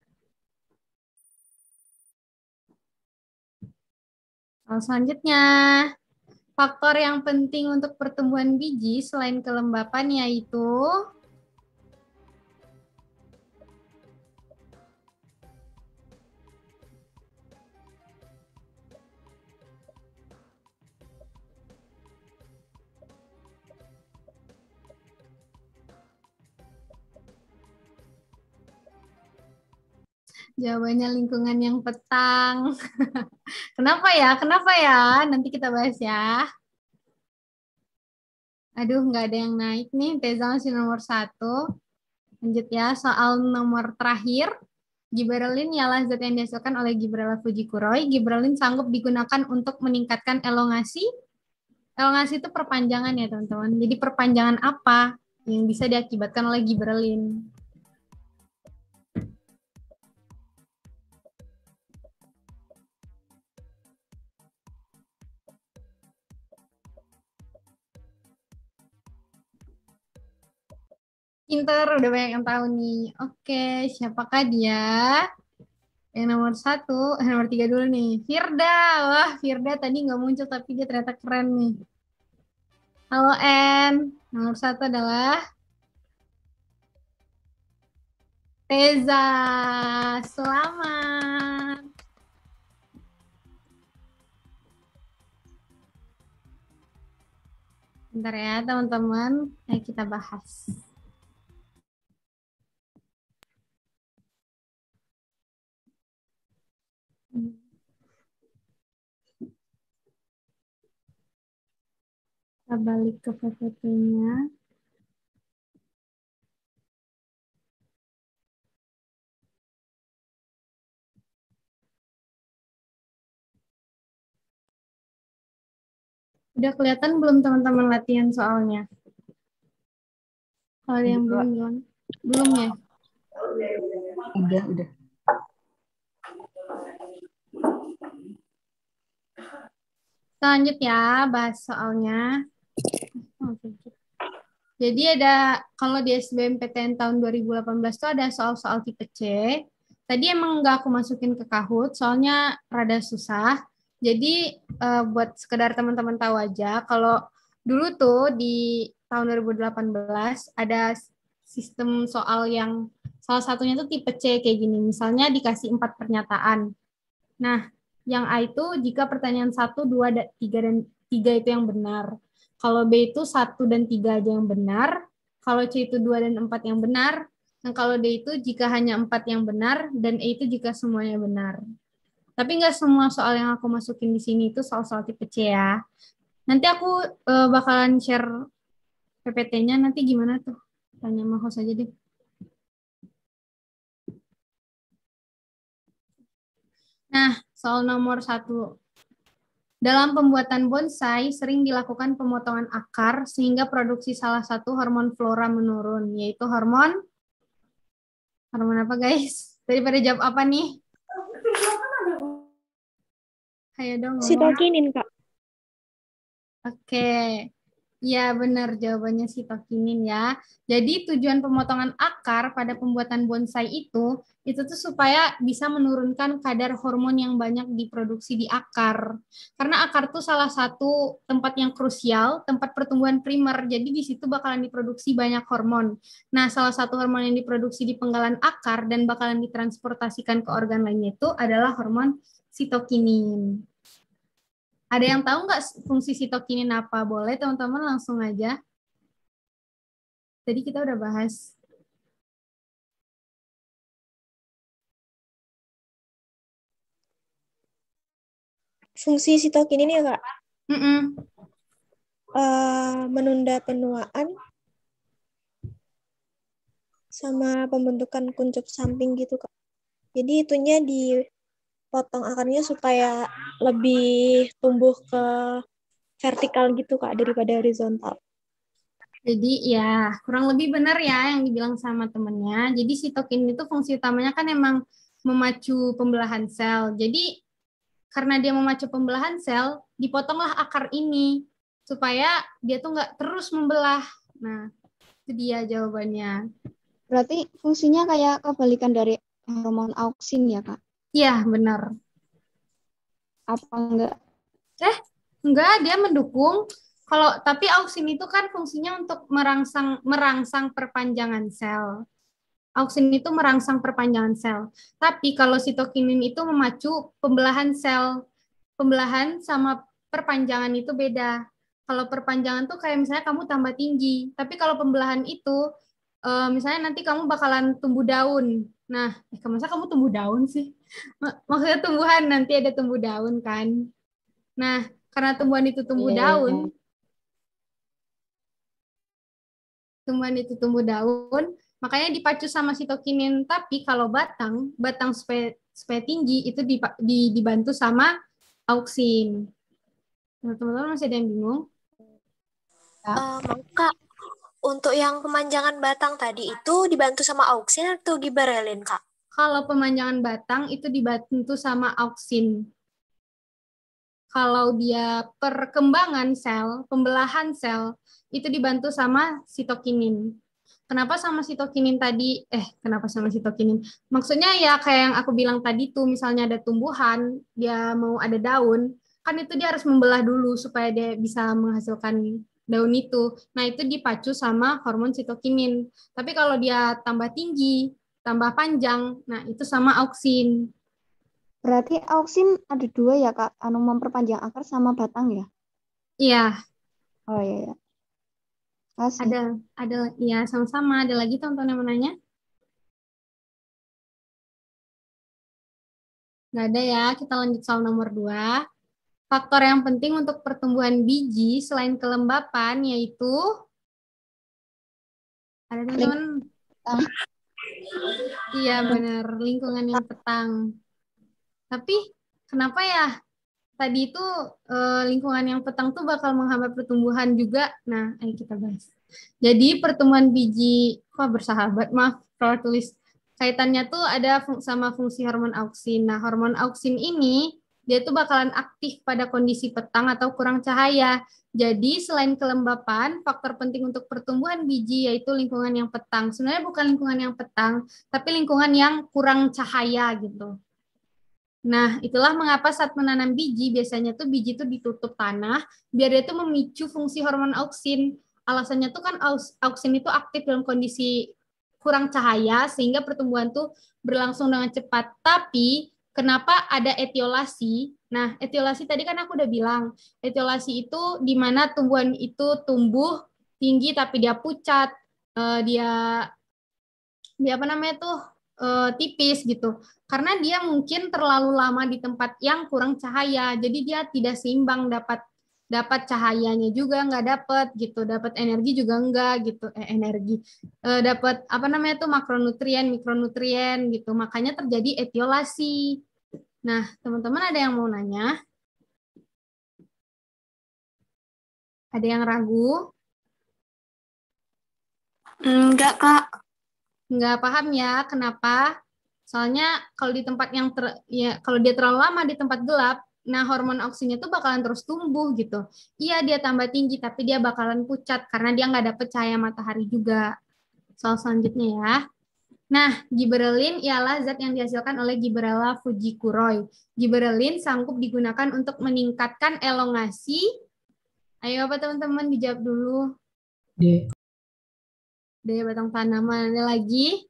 Selanjutnya, faktor yang penting untuk pertumbuhan biji selain kelembapan yaitu Jawabannya lingkungan yang petang. Kenapa ya? Kenapa ya? Nanti kita bahas ya. Aduh, nggak ada yang naik nih. Teza masih nomor satu. Lanjut ya, soal nomor terakhir. Gibberellin ialah zat yang dihasilkan oleh Gibberella fujikuroi. Gibberellin sanggup digunakan untuk meningkatkan elongasi. Elongasi itu perpanjangan ya teman-teman. Jadi perpanjangan apa yang bisa diakibatkan oleh gibberellin? Pinter, udah banyak yang tahu nih. Oke, siapakah dia? Yang nomor satu, eh, nomor tiga dulu nih. Firda. Wah, Firda tadi nggak muncul, tapi dia ternyata keren nih. Halo, En. Nomor satu adalah Teza. Selamat. Bentar ya, teman-teman. Ayo kita bahas. Kita balik ke P P T-nya. Udah kelihatan belum teman-teman latihan soalnya? Kalau ada yang belum, belum, belum ya? Udah, udah. Lanjut ya, bahas soalnya. Jadi ada, kalau di S B M P T N tahun dua ribu delapan belas itu ada soal-soal tipe C. Tadi emang nggak aku masukin ke Kahoot, soalnya rada susah. Jadi uh, buat sekedar teman-teman tahu aja, kalau dulu tuh di tahun dua ribu delapan belas ada sistem soal yang salah satunya tuh tipe C kayak gini. Misalnya dikasih empat pernyataan. Nah, yang A itu jika pertanyaan satu, dua, tiga, dan tiga itu yang benar. Kalau B itu satu dan tiga aja yang benar. Kalau C itu dua dan empat yang benar. Dan kalau D itu jika hanya empat yang benar. Dan E itu jika semuanya benar. Tapi nggak semua soal yang aku masukin di sini itu soal-soal tipe C ya. Nanti aku uh, bakalan share P P T-nya. Nanti gimana tuh? Tanya sama host aja deh. Nah, soal nomor satu. Dalam pembuatan bonsai, sering dilakukan pemotongan akar sehingga produksi salah satu hormon flora menurun, yaitu hormon, hormon apa guys? Daripada jawab apa nih? Ayo dong. Sitokinin, Kak. Oke. Ya, benar jawabannya sitokinin ya. Jadi tujuan pemotongan akar pada pembuatan bonsai itu, itu tuh supaya bisa menurunkan kadar hormon yang banyak diproduksi di akar. Karena akar tuh salah satu tempat yang krusial, tempat pertumbuhan primer. Jadi di situ bakalan diproduksi banyak hormon. Nah, salah satu hormon yang diproduksi di penggalan akar dan bakalan ditransportasikan ke organ lainnya itu adalah hormon sitokinin. Ada yang tahu nggak fungsi sitokinin apa? Boleh teman-teman langsung aja. Tadi kita udah bahas. Fungsi sitokinin ya, Kak? Mm-mm. Uh, menunda penuaan sama pembentukan kuncup samping gitu, Kak. Jadi itunya dipotong akarnya supaya lebih tumbuh ke vertikal gitu, Kak, daripada horizontal. Jadi ya kurang lebih benar ya yang dibilang sama temennya. Jadi sitokinin itu fungsi utamanya kan emang memacu pembelahan sel. Jadi karena dia memacu pembelahan sel, dipotonglah akar ini supaya dia tuh nggak terus membelah. Nah, itu dia jawabannya. Berarti fungsinya kayak kebalikan dari hormon auksin ya, Kak? Iya, benar. Apa enggak? Eh, enggak, dia mendukung. Kalau tapi auksin itu kan fungsinya untuk merangsang merangsang perpanjangan sel. Auksin itu merangsang perpanjangan sel. Tapi kalau sitokinin itu memacu pembelahan sel. Pembelahan sama perpanjangan itu beda. Kalau perpanjangan tuh kayak misalnya kamu tambah tinggi. Tapi kalau pembelahan itu, misalnya nanti kamu bakalan tumbuh daun. Nah, eh, masa kamu tumbuh daun sih? Maksudnya tumbuhan, nanti ada tumbuh daun kan. Nah, karena tumbuhan itu tumbuh daun, tumbuhan itu tumbuh daun, makanya dipacu sama sitokinin. Tapi kalau batang, batang supaya, supaya tinggi, itu dibantu sama auksin. Nah, teman-teman masih ada yang bingung? Ya. Um, Kak, untuk yang pemanjangan batang tadi itu dibantu sama auksin atau giberelin, Kak? Kalau pemanjangan batang itu dibantu sama auksin. Kalau dia perkembangan sel, pembelahan sel, itu dibantu sama sitokinin. Kenapa sama sitokinin tadi? Eh, kenapa sama sitokinin? Maksudnya ya kayak yang aku bilang tadi tuh, misalnya ada tumbuhan, dia mau ada daun, kan itu dia harus membelah dulu supaya dia bisa menghasilkan daun itu. Nah, itu dipacu sama hormon sitokinin. Tapi kalau dia tambah tinggi, tambah panjang, nah itu sama auksin. Berarti auksin ada dua ya, Kak? Anu memperpanjang akar sama batang ya? Iya. Oh iya, iya. Kasih. Ada, ada, ya sama-sama. Ada lagi teman-teman yang mau nanya? Nggak ada ya, kita lanjut soal nomor dua. Faktor yang penting untuk pertumbuhan biji selain kelembapan yaitu, ada teman-teman? Iya benar, lingkungan yang petang. Tapi kenapa ya tadi itu eh, lingkungan yang petang tuh bakal menghambat pertumbuhan juga? Nah, ayo kita bahas. Jadi pertumbuhan biji, kok bersahabat, maaf kalau tulis kaitannya tuh ada fung, sama fungsi hormon auksin. Nah, hormon auksin ini dia tuh bakalan aktif pada kondisi petang atau kurang cahaya. Jadi selain kelembapan, faktor penting untuk pertumbuhan biji yaitu lingkungan yang petang. Sebenarnya bukan lingkungan yang petang, tapi lingkungan yang kurang cahaya gitu. Nah, itulah mengapa saat menanam biji, biasanya tuh biji tuh ditutup tanah, biar dia tuh memicu fungsi hormon auksin. Alasannya tuh kan auksin itu aktif dalam kondisi kurang cahaya, sehingga pertumbuhan tuh berlangsung dengan cepat. Tapi, kenapa ada etiolasi? Nah, etiolasi tadi kan aku udah bilang, etiolasi itu di mana tumbuhan itu tumbuh tinggi tapi dia pucat, dia, dia apa namanya tuh, tipis gitu. Karena dia mungkin terlalu lama di tempat yang kurang cahaya, jadi dia tidak seimbang, dapat dapat cahayanya juga nggak dapat gitu, dapat energi juga enggak gitu, eh, energi eh, dapat apa namanya tuh makronutrien, mikronutrien gitu, makanya terjadi etiolasi. Nah, teman-teman ada yang mau nanya? Ada yang ragu? Enggak, Kak. Nggak paham ya, kenapa? Soalnya kalau di tempat yang ter, ya kalau dia terlalu lama di tempat gelap, nah hormon auksinnya tuh bakalan terus tumbuh gitu. Iya dia tambah tinggi, tapi dia bakalan pucat karena dia nggak dapet cahaya matahari juga. Soal selanjutnya ya. Nah, giberelin ialah zat yang dihasilkan oleh Gibberella fujikuroi. Giberelin sanggup digunakan untuk meningkatkan elongasi. Ayo apa teman-teman dijawab dulu. D. Daya batang tanaman. Ada lagi?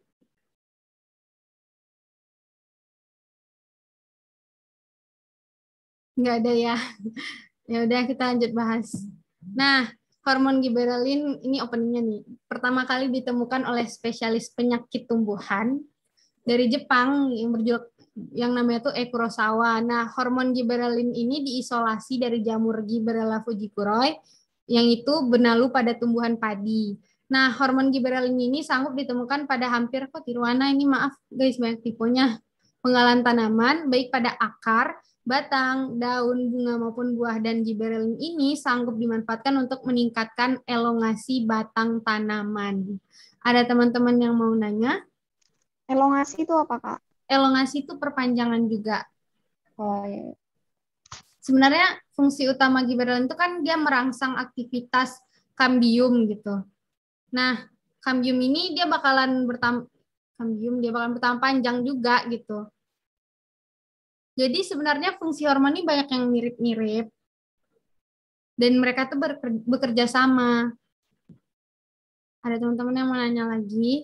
Nggak ada ya. Ya udah kita lanjut bahas. Nah, hormon giberelin ini openingnya nih. Pertama kali ditemukan oleh spesialis penyakit tumbuhan dari Jepang yang berjuluk yang namanya tuh E. Kurosawa. Nah, hormon giberelin ini diisolasi dari jamur Gibberella fujikuroi yang itu benalu pada tumbuhan padi. Nah, hormon giberelin ini sanggup ditemukan pada hampir, kok tiruana ini maaf guys banyak tipenya, penggalan tanaman baik pada akar, batang, daun, bunga maupun buah, dan giberelin ini sanggup dimanfaatkan untuk meningkatkan elongasi batang tanaman. Ada teman-teman yang mau nanya? Elongasi itu apa, Kak? Elongasi itu perpanjangan juga. Oh iya. Sebenarnya fungsi utama giberelin itu kan dia merangsang aktivitas kambium gitu. Nah, kambium ini dia bakalan bertambah, kambium dia bakalan bertambah panjang juga gitu. Jadi sebenarnya fungsi hormon ini banyak yang mirip-mirip dan mereka tuh bekerja sama. Ada teman-teman yang mau nanya lagi?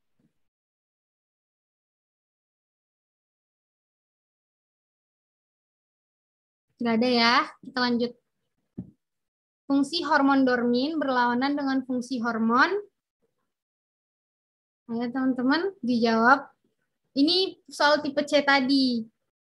Nggak ada ya, kita lanjut. Fungsi hormon dormin berlawanan dengan fungsi hormon. Ayo teman-teman dijawab. Ini soal tipe C tadi.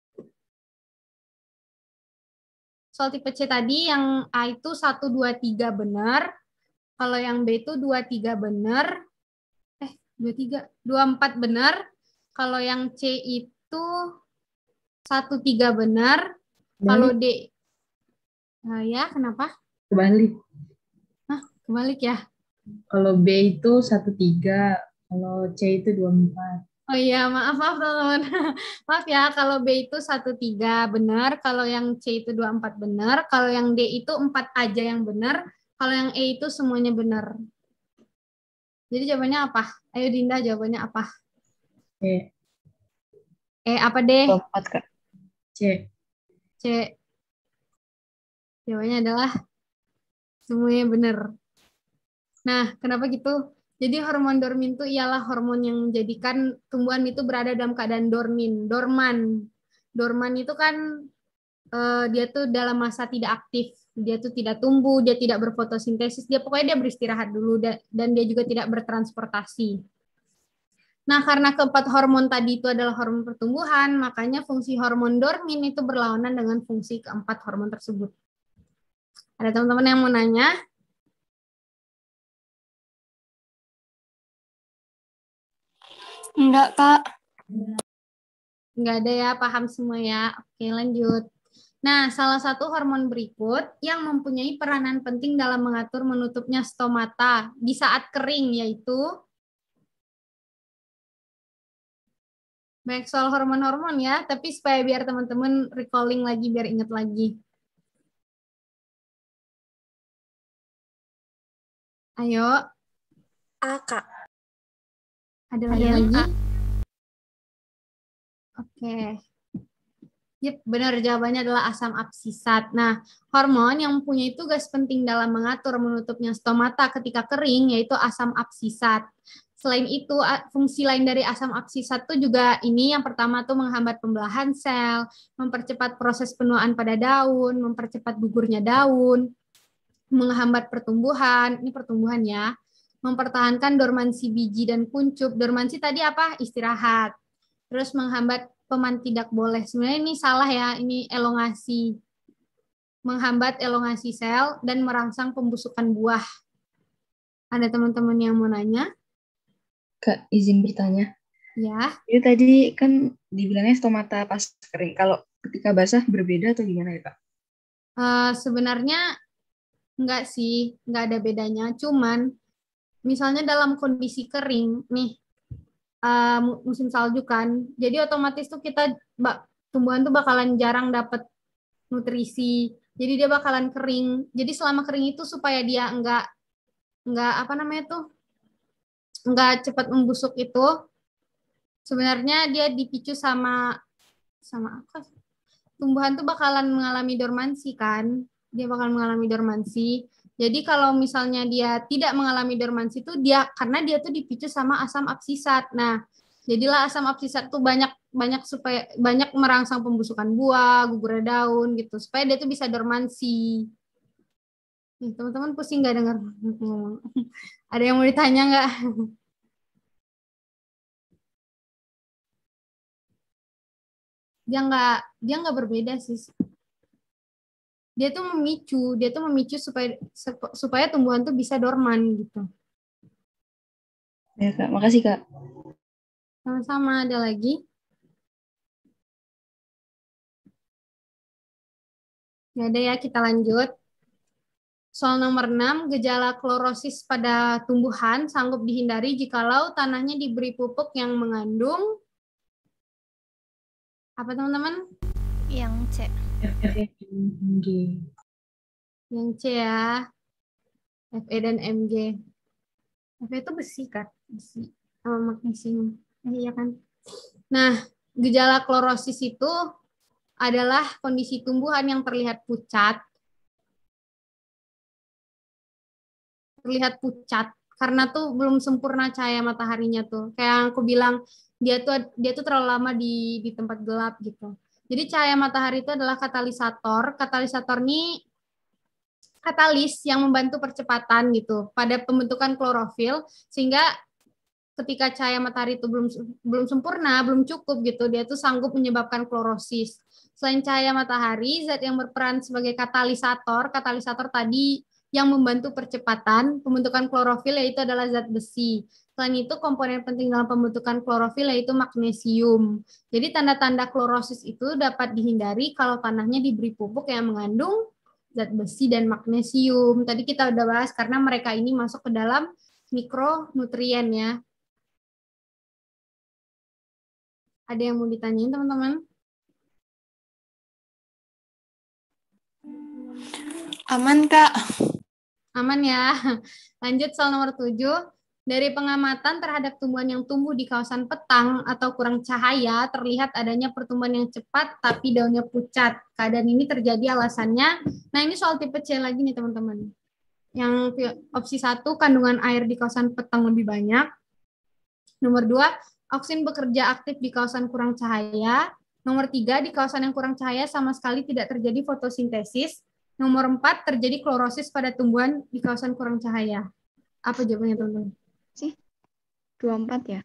Soal tipe C tadi yang A itu satu, dua, tiga benar. Kalau yang B itu dua, tiga benar. Eh, dua, tiga, dua, empat benar. Kalau yang C itu satu, tiga benar. Kalau D, nah ya kenapa? Kebalik. Hah, kebalik ya? Kalau B itu satu tiga, kalau C itu dua empat. Oh iya, maaf, maaf teman-teman. Maaf ya, kalau B itu satu, tiga benar, kalau yang C itu dua, empat benar, kalau yang D itu empat aja yang benar, kalau yang E itu semuanya benar. Jadi jawabannya apa? Ayo Dinda, jawabannya apa? C. E apa deh? Empat, Kak. C. C. Jawabannya adalah semuanya benar. Nah, kenapa gitu? Jadi hormon dormin itu ialah hormon yang menjadikan tumbuhan itu berada dalam keadaan dormin, dorman. Dorman itu kan eh, dia tuh dalam masa tidak aktif, dia tuh tidak tumbuh, dia tidak berfotosintesis, dia pokoknya dia beristirahat dulu dan dia juga tidak bertransportasi. Nah, karena keempat hormon tadi itu adalah hormon pertumbuhan, makanya fungsi hormon dormin itu berlawanan dengan fungsi keempat hormon tersebut. Ada teman-teman yang mau nanya? Enggak, Kak. Enggak ada ya, paham semua ya. Oke, lanjut. Nah, salah satu hormon berikut yang mempunyai peranan penting dalam mengatur menutupnya stomata di saat kering, yaitu baik soal hormon-hormon ya, tapi supaya biar teman-teman recalling lagi, biar ingat lagi. Ayo. A, Kak. Ada lagi? Ada lagi? A. Oke. Yep, benar jawabannya adalah asam absisat. Nah, hormon yang mempunyai tugas penting dalam mengatur menutupnya stomata ketika kering yaitu asam absisat. Selain itu, fungsi lain dari asam absisat itu juga ini yang pertama tuh menghambat pembelahan sel, mempercepat proses penuaan pada daun, mempercepat gugurnya daun, menghambat pertumbuhan, ini pertumbuhan ya, mempertahankan dormansi biji dan kuncup. Dormansi tadi apa? Istirahat. Terus menghambat peman tidak boleh. Sebenarnya ini salah ya, ini elongasi. Menghambat elongasi sel dan merangsang pembusukan buah. Ada teman-teman yang mau nanya? Kak, izin bertanya. Ya. Itu tadi kan dibilangnya stomata pas kering. Kalau ketika basah berbeda atau gimana ya, Kak? Uh, sebenarnya enggak sih, enggak ada bedanya. Cuman misalnya dalam kondisi kering, nih, uh, musim salju kan, jadi otomatis tuh kita tumbuhan tuh bakalan jarang dapat nutrisi. Jadi dia bakalan kering. Jadi selama kering itu supaya dia enggak enggak apa namanya tuh enggak cepat membusuk itu, sebenarnya dia dipicu sama sama apa? Tumbuhan tuh bakalan mengalami dormansi kan, dia bakalan mengalami dormansi. Jadi kalau misalnya dia tidak mengalami dormansi itu dia karena dia tuh dipicu sama asam absisat. Nah, jadilah asam absisat tuh banyak banyak supaya banyak merangsang pembusukan buah, gugur daun gitu, supaya dia tuh bisa dormansi. Nih, teman-teman pusing nggak dengar? Ada yang mau ditanya nggak? Dia nggak dia nggak berbeda sih. Dia tuh memicu, dia tuh memicu supaya supaya tumbuhan tuh bisa dorman gitu. Ya, Kak. Makasih, Kak. Sama-sama, ada lagi? Ya ada ya, kita lanjut. Soal nomor enam, gejala klorosis pada tumbuhan sanggup dihindari jikalau tanahnya diberi pupuk yang mengandung apa teman-teman? Yang C. F E dan M G. Yang C ya. F E dan M G. F E itu besi kan? Besi sama magnesium. Eh, iya kan? Nah, gejala klorosis itu adalah kondisi tumbuhan yang terlihat pucat. Terlihat pucat karena tuh belum sempurna cahaya mataharinya tuh. Kayak yang aku bilang, dia tuh dia tuh terlalu lama di di tempat gelap gitu. Jadi cahaya matahari itu adalah katalisator. Katalisator ini katalis yang membantu percepatan gitu pada pembentukan klorofil sehingga ketika cahaya matahari itu belum belum sempurna, belum cukup gitu, dia tuh sanggup menyebabkan klorosis. Selain cahaya matahari, zat yang berperan sebagai katalisator, katalisator tadi yang membantu percepatan pembentukan klorofil yaitu adalah zat besi. Selain itu, komponen penting dalam pembentukan klorofil yaitu magnesium. Jadi tanda-tanda klorosis itu dapat dihindari kalau tanahnya diberi pupuk yang mengandung zat besi dan magnesium. Tadi kita udah bahas karena mereka ini masuk ke dalam mikronutrien ya. Ada yang mau ditanyain teman-teman? Aman, Kak. Aman ya. Lanjut soal nomor tujuh. Dari pengamatan terhadap tumbuhan yang tumbuh di kawasan petang atau kurang cahaya, terlihat adanya pertumbuhan yang cepat tapi daunnya pucat. Keadaan ini terjadi alasannya. Nah, ini soal tipe C lagi nih teman-teman. Yang opsi satu, kandungan air di kawasan petang lebih banyak. Nomor dua, auksin bekerja aktif di kawasan kurang cahaya. Nomor tiga, di kawasan yang kurang cahaya sama sekali tidak terjadi fotosintesis. Nomor empat, terjadi klorosis pada tumbuhan di kawasan kurang cahaya. Apa jawabannya teman-teman? Sih, dua puluh empat ya?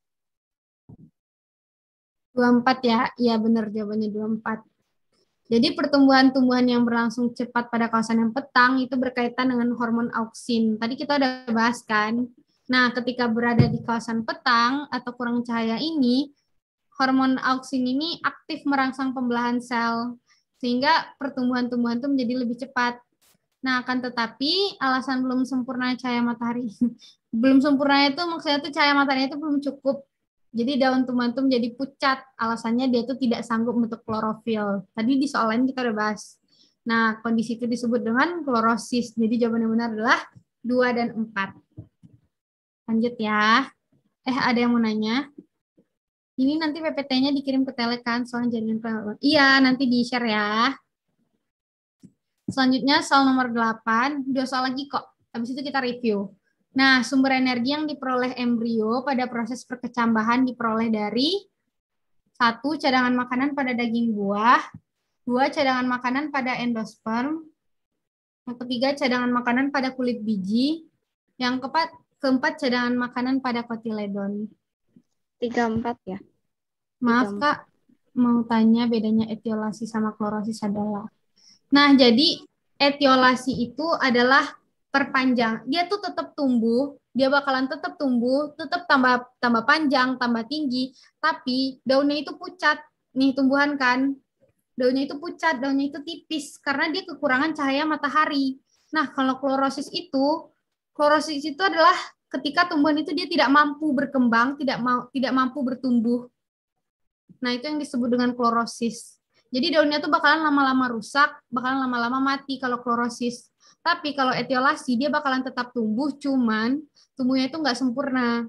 dua puluh empat ya? Iya benar jawabannya dua puluh empat. Jadi pertumbuhan-tumbuhan yang berlangsung cepat pada kawasan yang petang itu berkaitan dengan hormon auksin. Tadi kita udah bahas kan? Nah, ketika berada di kawasan petang atau kurang cahaya ini, hormon auksin ini aktif merangsang pembelahan sel, sehingga pertumbuhan-tumbuhan itu menjadi lebih cepat. Nah, akan tetapi alasan belum sempurna cahaya matahari, belum sempurna itu maksudnya itu cahaya matahari itu belum cukup. Jadi daun tumbuhan itu menjadi pucat, alasannya dia itu tidak sanggup membentuk klorofil. Tadi di soal lain kita udah bahas. Nah, kondisi itu disebut dengan klorosis. Jadi jawaban yang benar adalah dua dan empat. Lanjut ya. Eh, ada yang mau nanya? Ini nanti P P T-nya dikirim ke Telekan, soal jaringan pengawasan. Iya, nanti di-share ya. Selanjutnya soal nomor delapan, dua soal lagi kok. Habis itu kita review. Nah, sumber energi yang diperoleh embrio pada proses perkecambahan diperoleh dari satu, cadangan makanan pada daging buah, dua, cadangan makanan pada endosperm, yang ketiga, cadangan makanan pada kulit biji, yang keempat, keempat cadangan makanan pada kotiledon. Tiga empat ya? Maaf Kak, mau tanya bedanya etiolasi sama klorosis adalah. Nah, jadi etiolasi itu adalah perpanjang. Dia tuh tetap tumbuh, dia bakalan tetap tumbuh, tetap tambah tambah panjang, tambah tinggi, tapi daunnya itu pucat. Nih tumbuhan kan, daunnya itu pucat, daunnya itu tipis karena dia kekurangan cahaya matahari. Nah, kalau klorosis itu, klorosis itu adalah ketika tumbuhan itu dia tidak mampu berkembang, tidak mau tidak mampu bertumbuh. Nah, itu yang disebut dengan klorosis. Jadi daunnya tuh bakalan lama-lama rusak, bakalan lama-lama mati kalau klorosis. Tapi kalau etiolasi dia bakalan tetap tumbuh, cuman tumbuhnya itu nggak sempurna.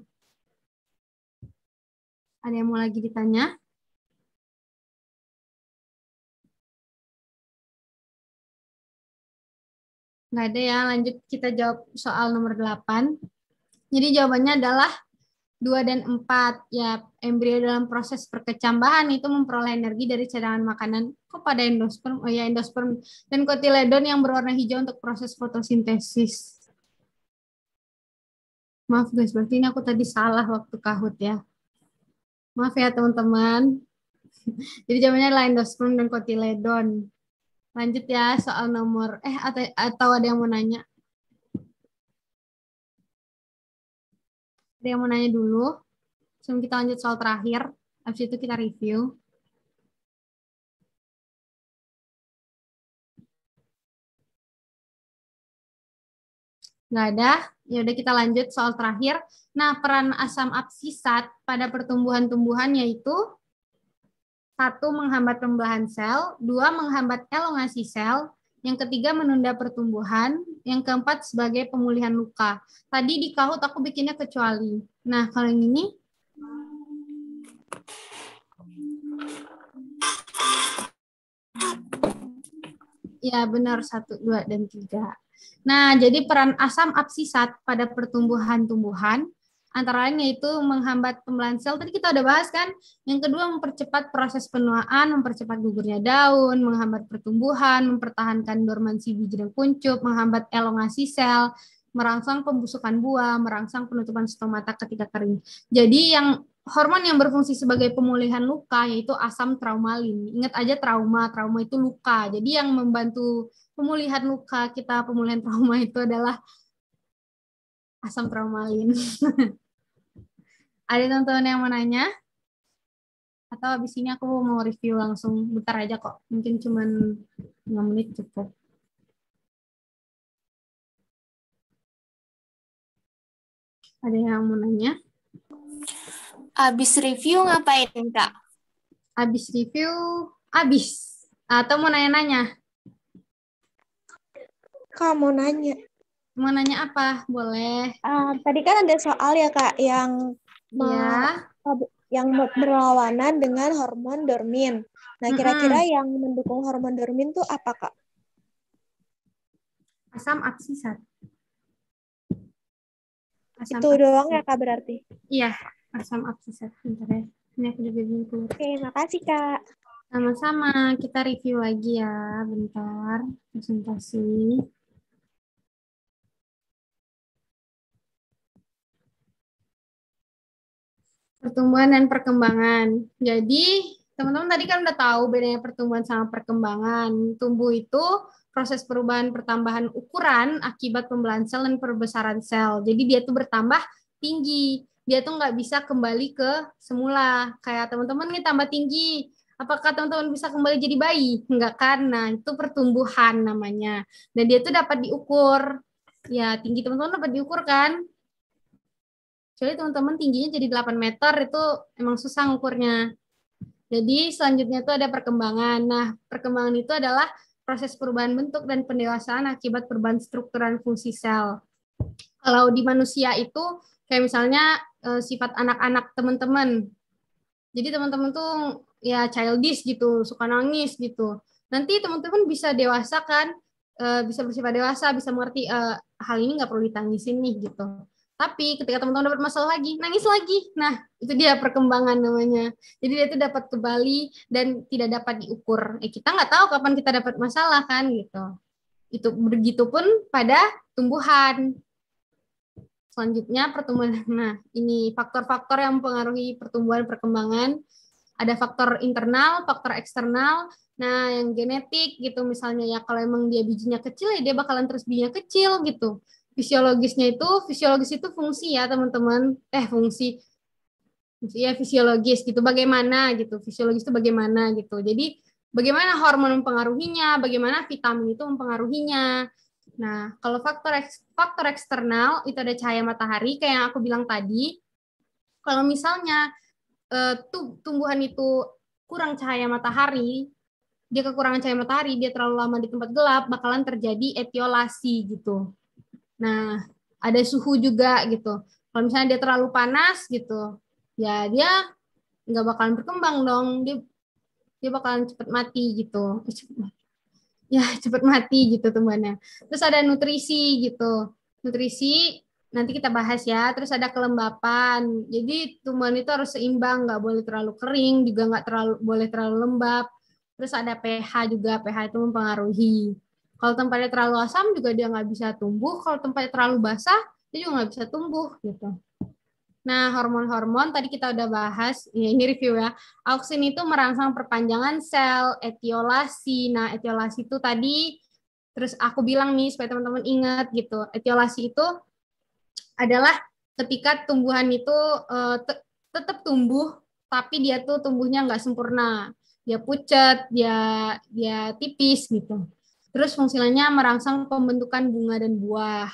Ada yang mau lagi ditanya? Nggak ada ya, lanjut kita jawab soal nomor delapan. Jadi jawabannya adalah dua dan empat. Ya, embrio dalam proses perkecambahan itu memperoleh energi dari cadangan makanan kepada endosperm, oh ya endosperm dan kotiledon yang berwarna hijau untuk proses fotosintesis. Maaf guys, berarti ini aku tadi salah waktu kahut ya. Maaf ya teman-teman. Jadi jawabannya adalah endosperm dan kotiledon. Lanjut ya soal nomor eh atau, atau ada yang mau nanya? Ada yang mau nanya dulu? Sebelum kita lanjut soal terakhir, habis itu kita review. Nggak ada? Ya udah kita lanjut soal terakhir. Nah, peran asam absisat pada pertumbuhan-tumbuhan yaitu satu, menghambat pembelahan sel, dua, menghambat elongasi sel, yang ketiga, menunda pertumbuhan, yang keempat, sebagai pemulihan luka. Tadi di kahut aku bikinnya kecuali. Nah, kalau yang ini, ya benar, satu, dua, dan tiga. Nah, jadi peran asam absisat pada pertumbuhan-tumbuhan antara lain yaitu menghambat pembelahan sel. Tadi kita udah bahas kan. Yang kedua, mempercepat proses penuaan, mempercepat gugurnya daun, menghambat pertumbuhan, mempertahankan dormansi biji dan kuncup, menghambat elongasi sel. merangsang pembusukan buah, merangsang penutupan stomata ketika kering. Jadi yang hormon yang berfungsi sebagai pemulihan luka yaitu asam traumalin. Ingat aja trauma, trauma itu luka. Jadi yang membantu pemulihan luka kita, pemulihan trauma itu adalah asam traumalin. Ada teman-teman yang mau nanya? Atau habis ini aku mau review langsung, bentar aja kok. Mungkin cuma lima menit cukup. Ada yang mau nanya? Habis review ngapain, Kak? Habis review, habis. Atau mau nanya-nanya? Kak, mau nanya. Mau nanya apa? Boleh. Uh, tadi kan ada soal ya, Kak, yang Ya. yang berlawanan dengan hormon dormin. Nah, kira-kira mm-hmm. yang mendukung hormon dormin tuh apa, Kak? Asam absisat. Asam Itu absisat. Doang ya, Kak, berarti? Iya, asam absisat. Bentar ya. Ini aku juga bingung. Oke, makasih, Kak. Sama-sama. Kita review lagi ya. Bentar. Presentasi. Pertumbuhan dan perkembangan. Jadi, teman-teman tadi kan udah tahu bedanya pertumbuhan sama perkembangan. Tumbuh itu proses perubahan pertambahan ukuran akibat pembelahan sel dan perbesaran sel. Jadi dia tuh bertambah tinggi. Dia tuh nggak bisa kembali ke semula. Kayak teman-teman nih tambah tinggi. Apakah teman-teman bisa kembali jadi bayi? Enggak kan? Nah, itu pertumbuhan namanya. Dan dia tuh dapat diukur. Ya, tinggi teman-teman dapat diukur kan? Jadi teman-teman tingginya jadi delapan meter itu emang susah ngukurnya. Jadi selanjutnya itu ada perkembangan. Nah, perkembangan itu adalah proses perubahan bentuk dan pendewasaan akibat perubahan struktur dan fungsi sel. Kalau di manusia itu kayak misalnya e, sifat anak-anak teman-teman. Jadi teman-teman tuh ya childish gitu, suka nangis gitu. Nanti teman-teman bisa dewasa kan, e, bisa bersifat dewasa, bisa mengerti e, hal ini nggak perlu ditangisin nih gitu. Tapi ketika teman-teman dapat masalah lagi, nangis lagi. Nah, itu dia perkembangan namanya. Jadi dia itu dapat kembali dan tidak dapat diukur. Eh, kita nggak tahu kapan kita dapat masalah kan gitu. Itu begitupun pada tumbuhan. Selanjutnya pertumbuhan. Nah, ini faktor-faktor yang mempengaruhi pertumbuhan perkembangan. Ada faktor internal, faktor eksternal. Nah, yang genetik gitu misalnya ya kalau emang dia bijinya kecil ya dia bakalan terus bijinya kecil gitu. Fisiologisnya itu, fisiologis itu fungsi ya teman-teman, eh fungsi, ya fisiologis gitu, bagaimana gitu, fisiologis itu bagaimana gitu. Jadi bagaimana hormon mempengaruhinya, bagaimana vitamin itu mempengaruhinya. Nah, kalau faktor faktor eksternal itu ada cahaya matahari, kayak yang aku bilang tadi. Kalau misalnya eh, tumbuhan itu kurang cahaya matahari, dia kekurangan cahaya matahari, dia terlalu lama di tempat gelap, bakalan terjadi etiolasi gitu. Nah, ada suhu juga gitu. Kalau misalnya dia terlalu panas gitu, ya dia nggak bakalan berkembang dong. Dia dia bakalan cepat mati gitu. Ya, cepat mati gitu tumbuhannya. Terus ada nutrisi gitu. Nutrisi nanti kita bahas ya. Terus ada kelembapan. Jadi tumbuhan itu harus seimbang, nggak boleh terlalu kering, juga nggak terlalu boleh terlalu lembab. Terus ada pH juga. pH itu mempengaruhi. Kalau tempatnya terlalu asam juga dia nggak bisa tumbuh. Kalau tempatnya terlalu basah, dia juga nggak bisa tumbuh gitu. Nah, hormon-hormon tadi kita udah bahas. Ya, ini review ya. Auksin itu merangsang perpanjangan sel, etiolasi. Nah, etiolasi itu tadi, terus aku bilang nih supaya teman-teman ingat gitu. Etiolasi itu adalah ketika tumbuhan itu uh, te tetap tumbuh, tapi dia tuh tumbuhnya nggak sempurna. Dia pucat, dia dia tipis gitu. Terus fungsinya merangsang pembentukan bunga dan buah.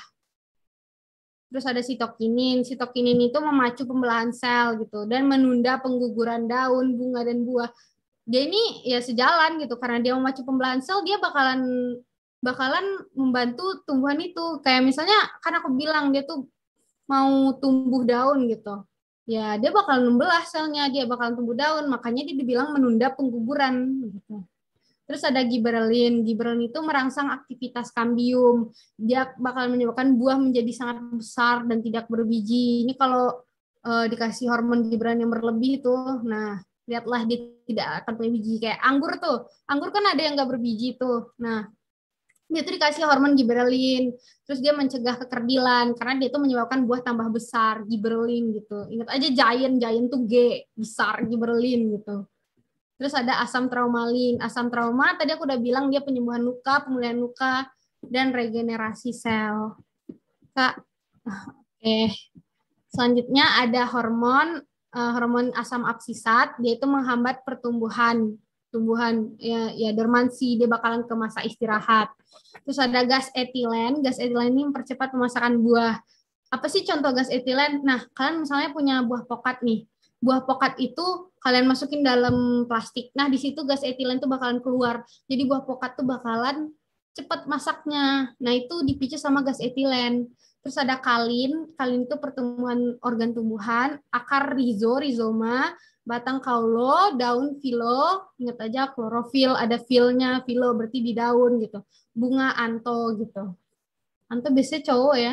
Terus ada sitokinin. Sitokinin itu memacu pembelahan sel gitu dan menunda pengguguran daun, bunga dan buah. Dia ini ya sejalan gitu karena dia memacu pembelahan sel, dia bakalan bakalan membantu tumbuhan itu. Kayak misalnya kan aku bilang dia tuh mau tumbuh daun gitu. Ya, dia bakalan membelah selnya, dia bakalan tumbuh daun, makanya dia dibilang menunda pengguguran gitu. Terus ada giberelin. Giberelin itu merangsang aktivitas kambium. Dia bakal menyebabkan buah menjadi sangat besar dan tidak berbiji. Ini kalau uh, dikasih hormon giberelin yang berlebih itu, nah lihatlah dia tidak akan punya biji. Kayak anggur tuh. Anggur kan ada yang nggak berbiji tuh. Nah, Dia tuh dikasih hormon giberelin, terus dia mencegah kekerdilan karena dia tuh menyebabkan buah tambah besar, giberelin gitu. Ingat aja giant, giant tuh G, besar giberelin gitu. Terus ada asam traumalin. Asam trauma tadi aku udah bilang dia penyembuhan luka, pemulihan luka, dan regenerasi sel. Kak, oke. Selanjutnya ada hormon uh, hormon asam absisat, dia itu menghambat pertumbuhan, tumbuhan ya, ya dormansi, dia bakalan ke masa istirahat. Terus ada gas etilen, gas etilen ini mempercepat pemasakan buah. Apa sih contoh gas etilen? Nah, kalian misalnya punya buah pokat nih. Buah pokat itu kalian masukin dalam plastik. Nah, di situ gas etilen tuh bakalan keluar. Jadi buah pokat tuh bakalan cepat masaknya. Nah, itu dipicu sama gas etilen. Terus ada kalin, kalin itu pertumbuhan organ tumbuhan, akar rizo, rizoma, batang kaulo, daun filo, ingat aja klorofil, ada filnya, filo berarti di daun gitu. Bunga anto gitu. Anto biasanya cowok ya.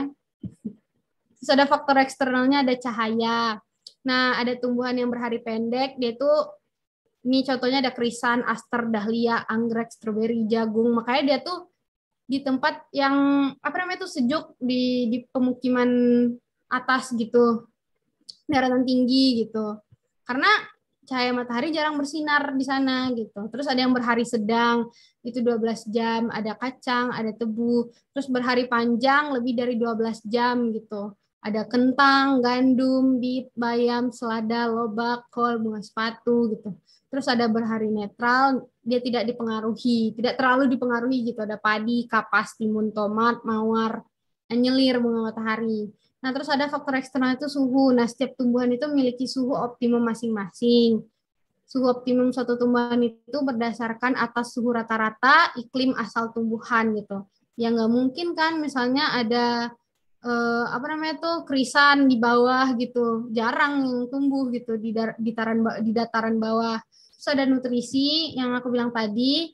Terus ada faktor eksternalnya, ada cahaya. Nah, ada tumbuhan yang berhari pendek, dia itu ini contohnya ada krisan, aster, dahlia, anggrek, stroberi, jagung. Makanya dia tuh di tempat yang apa namanya itu sejuk di di pemukiman atas gitu, daratan tinggi gitu. Karena cahaya matahari jarang bersinar di sana gitu. Terus ada yang berhari sedang itu dua belas jam, ada kacang, ada tebu. Terus berhari panjang lebih dari dua belas jam gitu. Ada kentang, gandum, bit, bayam, selada, lobak, kol, bunga sepatu gitu. Terus ada berhari netral, dia tidak dipengaruhi, tidak terlalu dipengaruhi gitu. Ada padi, kapas, timun, tomat, mawar, anyelir, bunga matahari. Nah, terus ada faktor eksternal itu suhu. Nah, setiap tumbuhan itu memiliki suhu optimum masing-masing. Suhu optimum suatu tumbuhan itu berdasarkan atas suhu rata-rata iklim asal tumbuhan gitu. Ya nggak mungkin kan misalnya ada eh, apa namanya tuh krisan di bawah gitu, jarang yang tumbuh gitu di dar, di, taran, di dataran bawah. Terus ada nutrisi yang aku bilang tadi,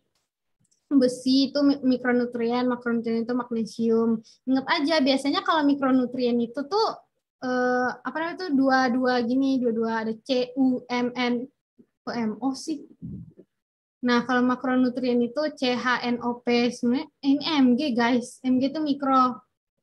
besi itu mikronutrien, makronutrien itu magnesium. Ingat aja biasanya kalau mikronutrien itu tuh eh, apa namanya tuh dua-dua gini, dua-dua ada C, U, M, N, O, M, O sih. Nah, kalau makronutrien itu C, H, N, O, P, sebenarnya ini M G guys, M G itu mikro.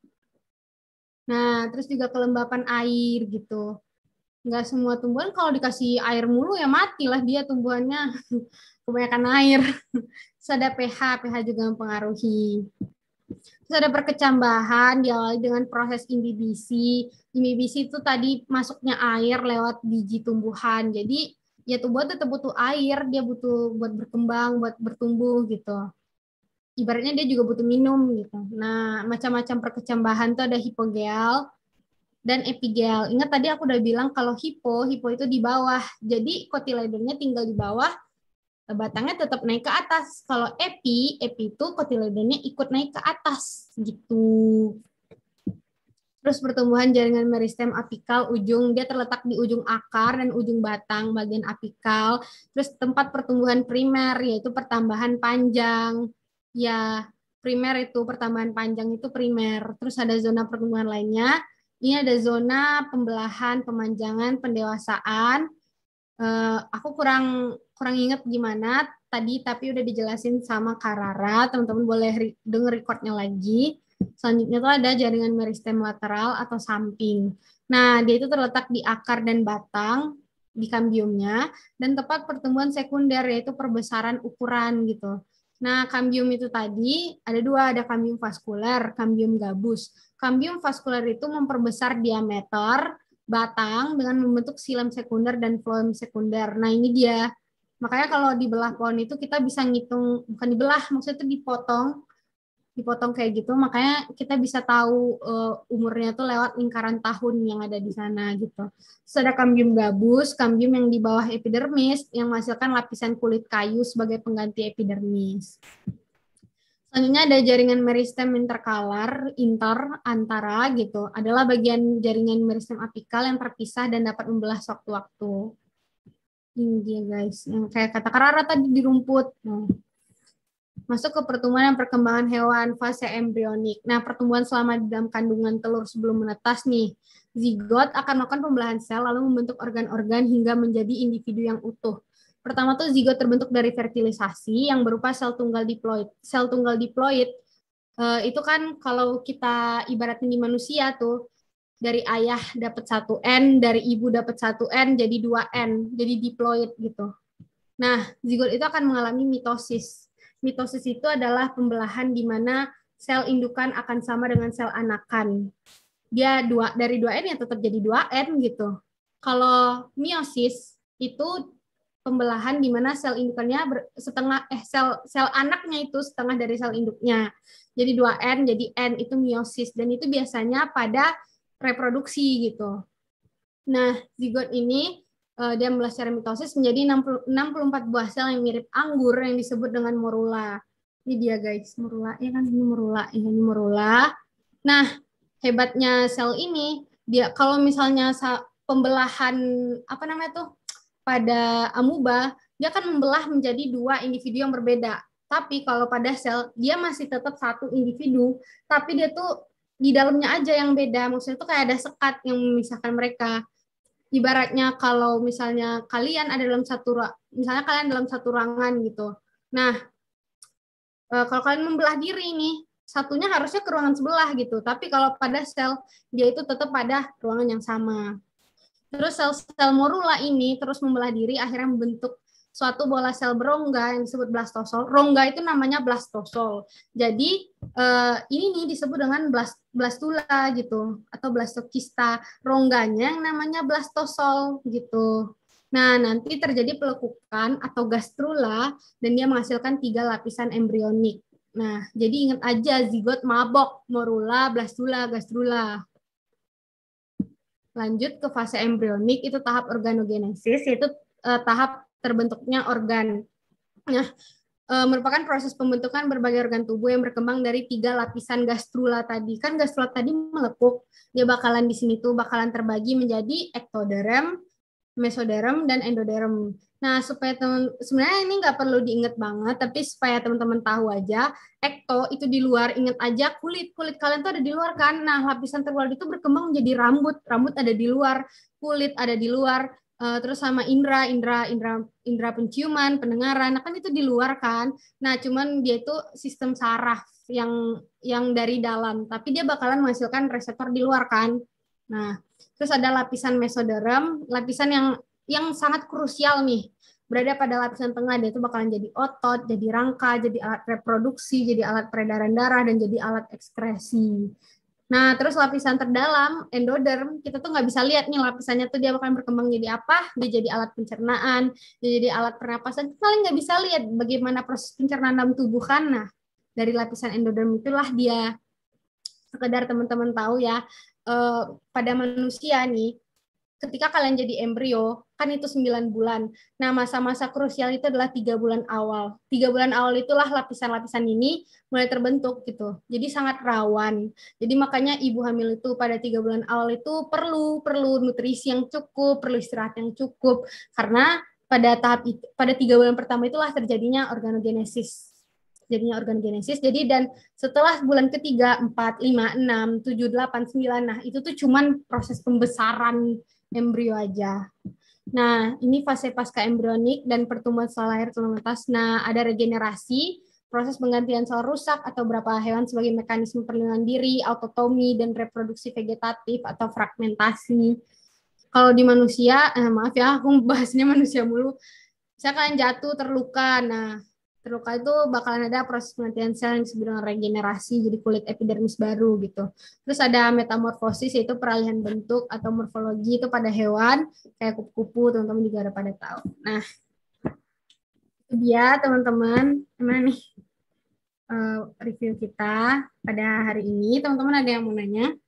Nah, terus juga kelembapan air gitu. Nggak semua tumbuhan kalau dikasih air mulu ya matilah dia tumbuhannya, kebanyakan air. Terus ada pH, pH juga mempengaruhi. Terus ada perkecambahan diawali dengan proses imbibisi. Imbibisi itu tadi masuknya air lewat biji tumbuhan. Jadi ya tumbuhan tetap butuh air, dia butuh buat berkembang, buat bertumbuh gitu. Ibaratnya dia juga butuh minum gitu. Nah, macam-macam perkecambahan tuh ada hipogeal dan epigel. Ingat tadi aku udah bilang kalau hipo, hipo itu di bawah. Jadi kotiledonnya tinggal di bawah, batangnya tetap naik ke atas. Kalau epi, epi itu kotiledonnya ikut naik ke atas gitu. Terus pertumbuhan jaringan meristem apikal ujung, dia terletak di ujung akar dan ujung batang bagian apikal. Terus tempat pertumbuhan primer yaitu pertambahan panjang. Ya, primer itu pertambahan panjang itu primer. Terus ada zona pertumbuhan lainnya. Ini ada zona pembelahan, pemanjangan, pendewasaan. Uh, aku kurang kurang ingat gimana tadi, tapi udah dijelasin sama Karara. Teman-teman boleh re denger recordnya lagi. Selanjutnya tuh ada jaringan meristem lateral atau samping. Nah, dia itu terletak di akar dan batang, di kambiumnya, dan tempat pertumbuhan sekunder, yaitu perbesaran ukuran gitu. Nah, kambium itu tadi ada dua, ada kambium vaskuler, kambium gabus. Kambium vaskuler itu memperbesar diameter batang dengan membentuk xilem sekunder dan floem sekunder. Nah, ini dia. Makanya kalau dibelah pohon itu kita bisa ngitung, bukan dibelah, maksudnya itu dipotong, dipotong kayak gitu. Makanya kita bisa tahu uh, umurnya tuh lewat lingkaran tahun yang ada di sana gitu. Terus ada kambium gabus, kambium yang di bawah epidermis yang menghasilkan lapisan kulit kayu sebagai pengganti epidermis. Selanjutnya ada jaringan meristem interkalar, inter, antara gitu. Adalah bagian jaringan meristem apikal yang terpisah dan dapat membelah sewaktu-waktu. Ini dia guys, yang kayak kata Karara tadi di rumput. Nah, masuk ke pertumbuhan dan perkembangan hewan fase embrionik. Nah, pertumbuhan selama di dalam kandungan telur sebelum menetas nih. Zigot akan melakukan pembelahan sel lalu membentuk organ-organ hingga menjadi individu yang utuh. Pertama tuh zigot terbentuk dari fertilisasi yang berupa sel tunggal diploid. Sel tunggal diploid Uh, itu kan kalau kita ibaratnya di manusia tuh, dari ayah dapat satu N, dari ibu dapat satu N, jadi dua N, jadi diploid gitu. Nah, zigot itu akan mengalami mitosis. Mitosis itu adalah pembelahan di mana sel indukan akan sama dengan sel anakan. Dia dua dari dua N ya tetap jadi dua N gitu. Kalau meiosis itu pembelahan di mana sel indukannya ber, setengah eh sel sel anaknya itu setengah dari sel induknya. Jadi dua N jadi N itu meiosis dan itu biasanya pada reproduksi gitu. Nah, zigot ini uh, dia membelah secara mitosis menjadi enam puluh empat buah sel yang mirip anggur yang disebut dengan morula. Ini dia guys, morula. Ya kan ini morula, ini morula. Nah, hebatnya sel ini dia kalau misalnya pembelahan apa namanya tuh pada amuba, dia akan membelah menjadi dua individu yang berbeda. Tapi kalau pada sel dia masih tetap satu individu, tapi dia tuh di dalamnya aja yang beda, maksudnya itu kayak ada sekat yang memisahkan mereka. Ibaratnya kalau misalnya kalian ada dalam satu, misalnya kalian dalam satu ruangan gitu. Nah, kalau kalian membelah diri nih, satunya harusnya ke ruangan sebelah gitu. Tapi kalau pada sel, dia itu tetap pada ruangan yang sama. Terus sel-sel morula ini terus membelah diri, akhirnya membentuk suatu bola sel berongga yang disebut blastosol. Rongga itu namanya blastosol. Jadi eh, ini nih disebut dengan blast, blastula gitu atau blastokista. Rongganya yang namanya blastosol gitu. Nah, nanti terjadi pelekukan atau gastrula dan dia menghasilkan tiga lapisan embrionik. Nah, jadi ingat aja zigot mabok, morula, blastula, gastrula. Lanjut ke fase embrionik, itu tahap organogenesis, yaitu eh, tahap terbentuknya organ. Nah, e, merupakan proses pembentukan berbagai organ tubuh yang berkembang dari tiga lapisan gastrula tadi. Kan gastrula tadi melepuk, dia bakalan di sini tuh bakalan terbagi menjadi ektoderm, mesoderm, dan endoderm. Nah, supaya teman sebenarnya ini nggak perlu diingat banget, tapi supaya teman-teman tahu aja, ekto itu di luar, ingat aja kulit, kulit kalian tuh ada di luar kan. Nah, lapisan terluar itu berkembang menjadi rambut, rambut ada di luar, kulit ada di luar. Uh, terus sama indera, indera, indera, indera penciuman, pendengaran, nah kan itu di luar kan. Nah, cuman dia itu sistem saraf yang yang dari dalam, tapi dia bakalan menghasilkan reseptor di luar kan. Nah, terus ada lapisan mesoderm, lapisan yang yang sangat krusial nih, berada pada lapisan tengah, dia itu bakalan jadi otot, jadi rangka, jadi alat reproduksi, jadi alat peredaran darah, dan jadi alat ekskresi. Nah, terus lapisan terdalam, endoderm, kita tuh nggak bisa lihat nih lapisannya tuh dia akan berkembang jadi apa, dia jadi alat pencernaan, dia jadi alat pernapasan, kalian nggak bisa lihat bagaimana proses pencernaan dalam tubuh kan. Nah, dari lapisan endoderm itulah dia, sekedar teman-teman tahu ya, eh, pada manusia nih, ketika kalian jadi embrio, kan itu sembilan bulan. Nah, masa-masa krusial itu adalah tiga bulan awal. Tiga bulan awal itulah lapisan-lapisan ini mulai terbentuk gitu. Jadi sangat rawan. Jadi makanya ibu hamil itu pada tiga bulan awal itu perlu perlu nutrisi yang cukup, perlu istirahat yang cukup. Karena pada tahap itu, pada tiga bulan pertama itulah terjadinya organogenesis. Jadinya organogenesis. Jadi dan setelah bulan ketiga, empat, lima, enam, tujuh, delapan, sembilan, nah itu tuh cuman proses pembesaran embrio aja. Nah, ini fase pasca embrionik dan pertumbuhan sel lahir tulang atas. Nah, ada regenerasi, proses penggantian sel rusak atau beberapa hewan sebagai mekanisme perlindungan diri, autotomi, dan reproduksi vegetatif atau fragmentasi. Kalau di manusia, eh, maaf ya, aku bahasnya manusia mulu. Misalnya kalian jatuh, terluka, nah terluka itu bakalan ada proses penggantian sel yang disebut dengan regenerasi, jadi kulit epidermis baru gitu. Terus ada metamorfosis, yaitu peralihan bentuk atau morfologi itu pada hewan, kayak kupu-kupu, teman-teman juga ada pada tahu. Nah, itu dia teman-teman, gimana nih uh, review kita pada hari ini. Teman-teman ada yang mau nanya?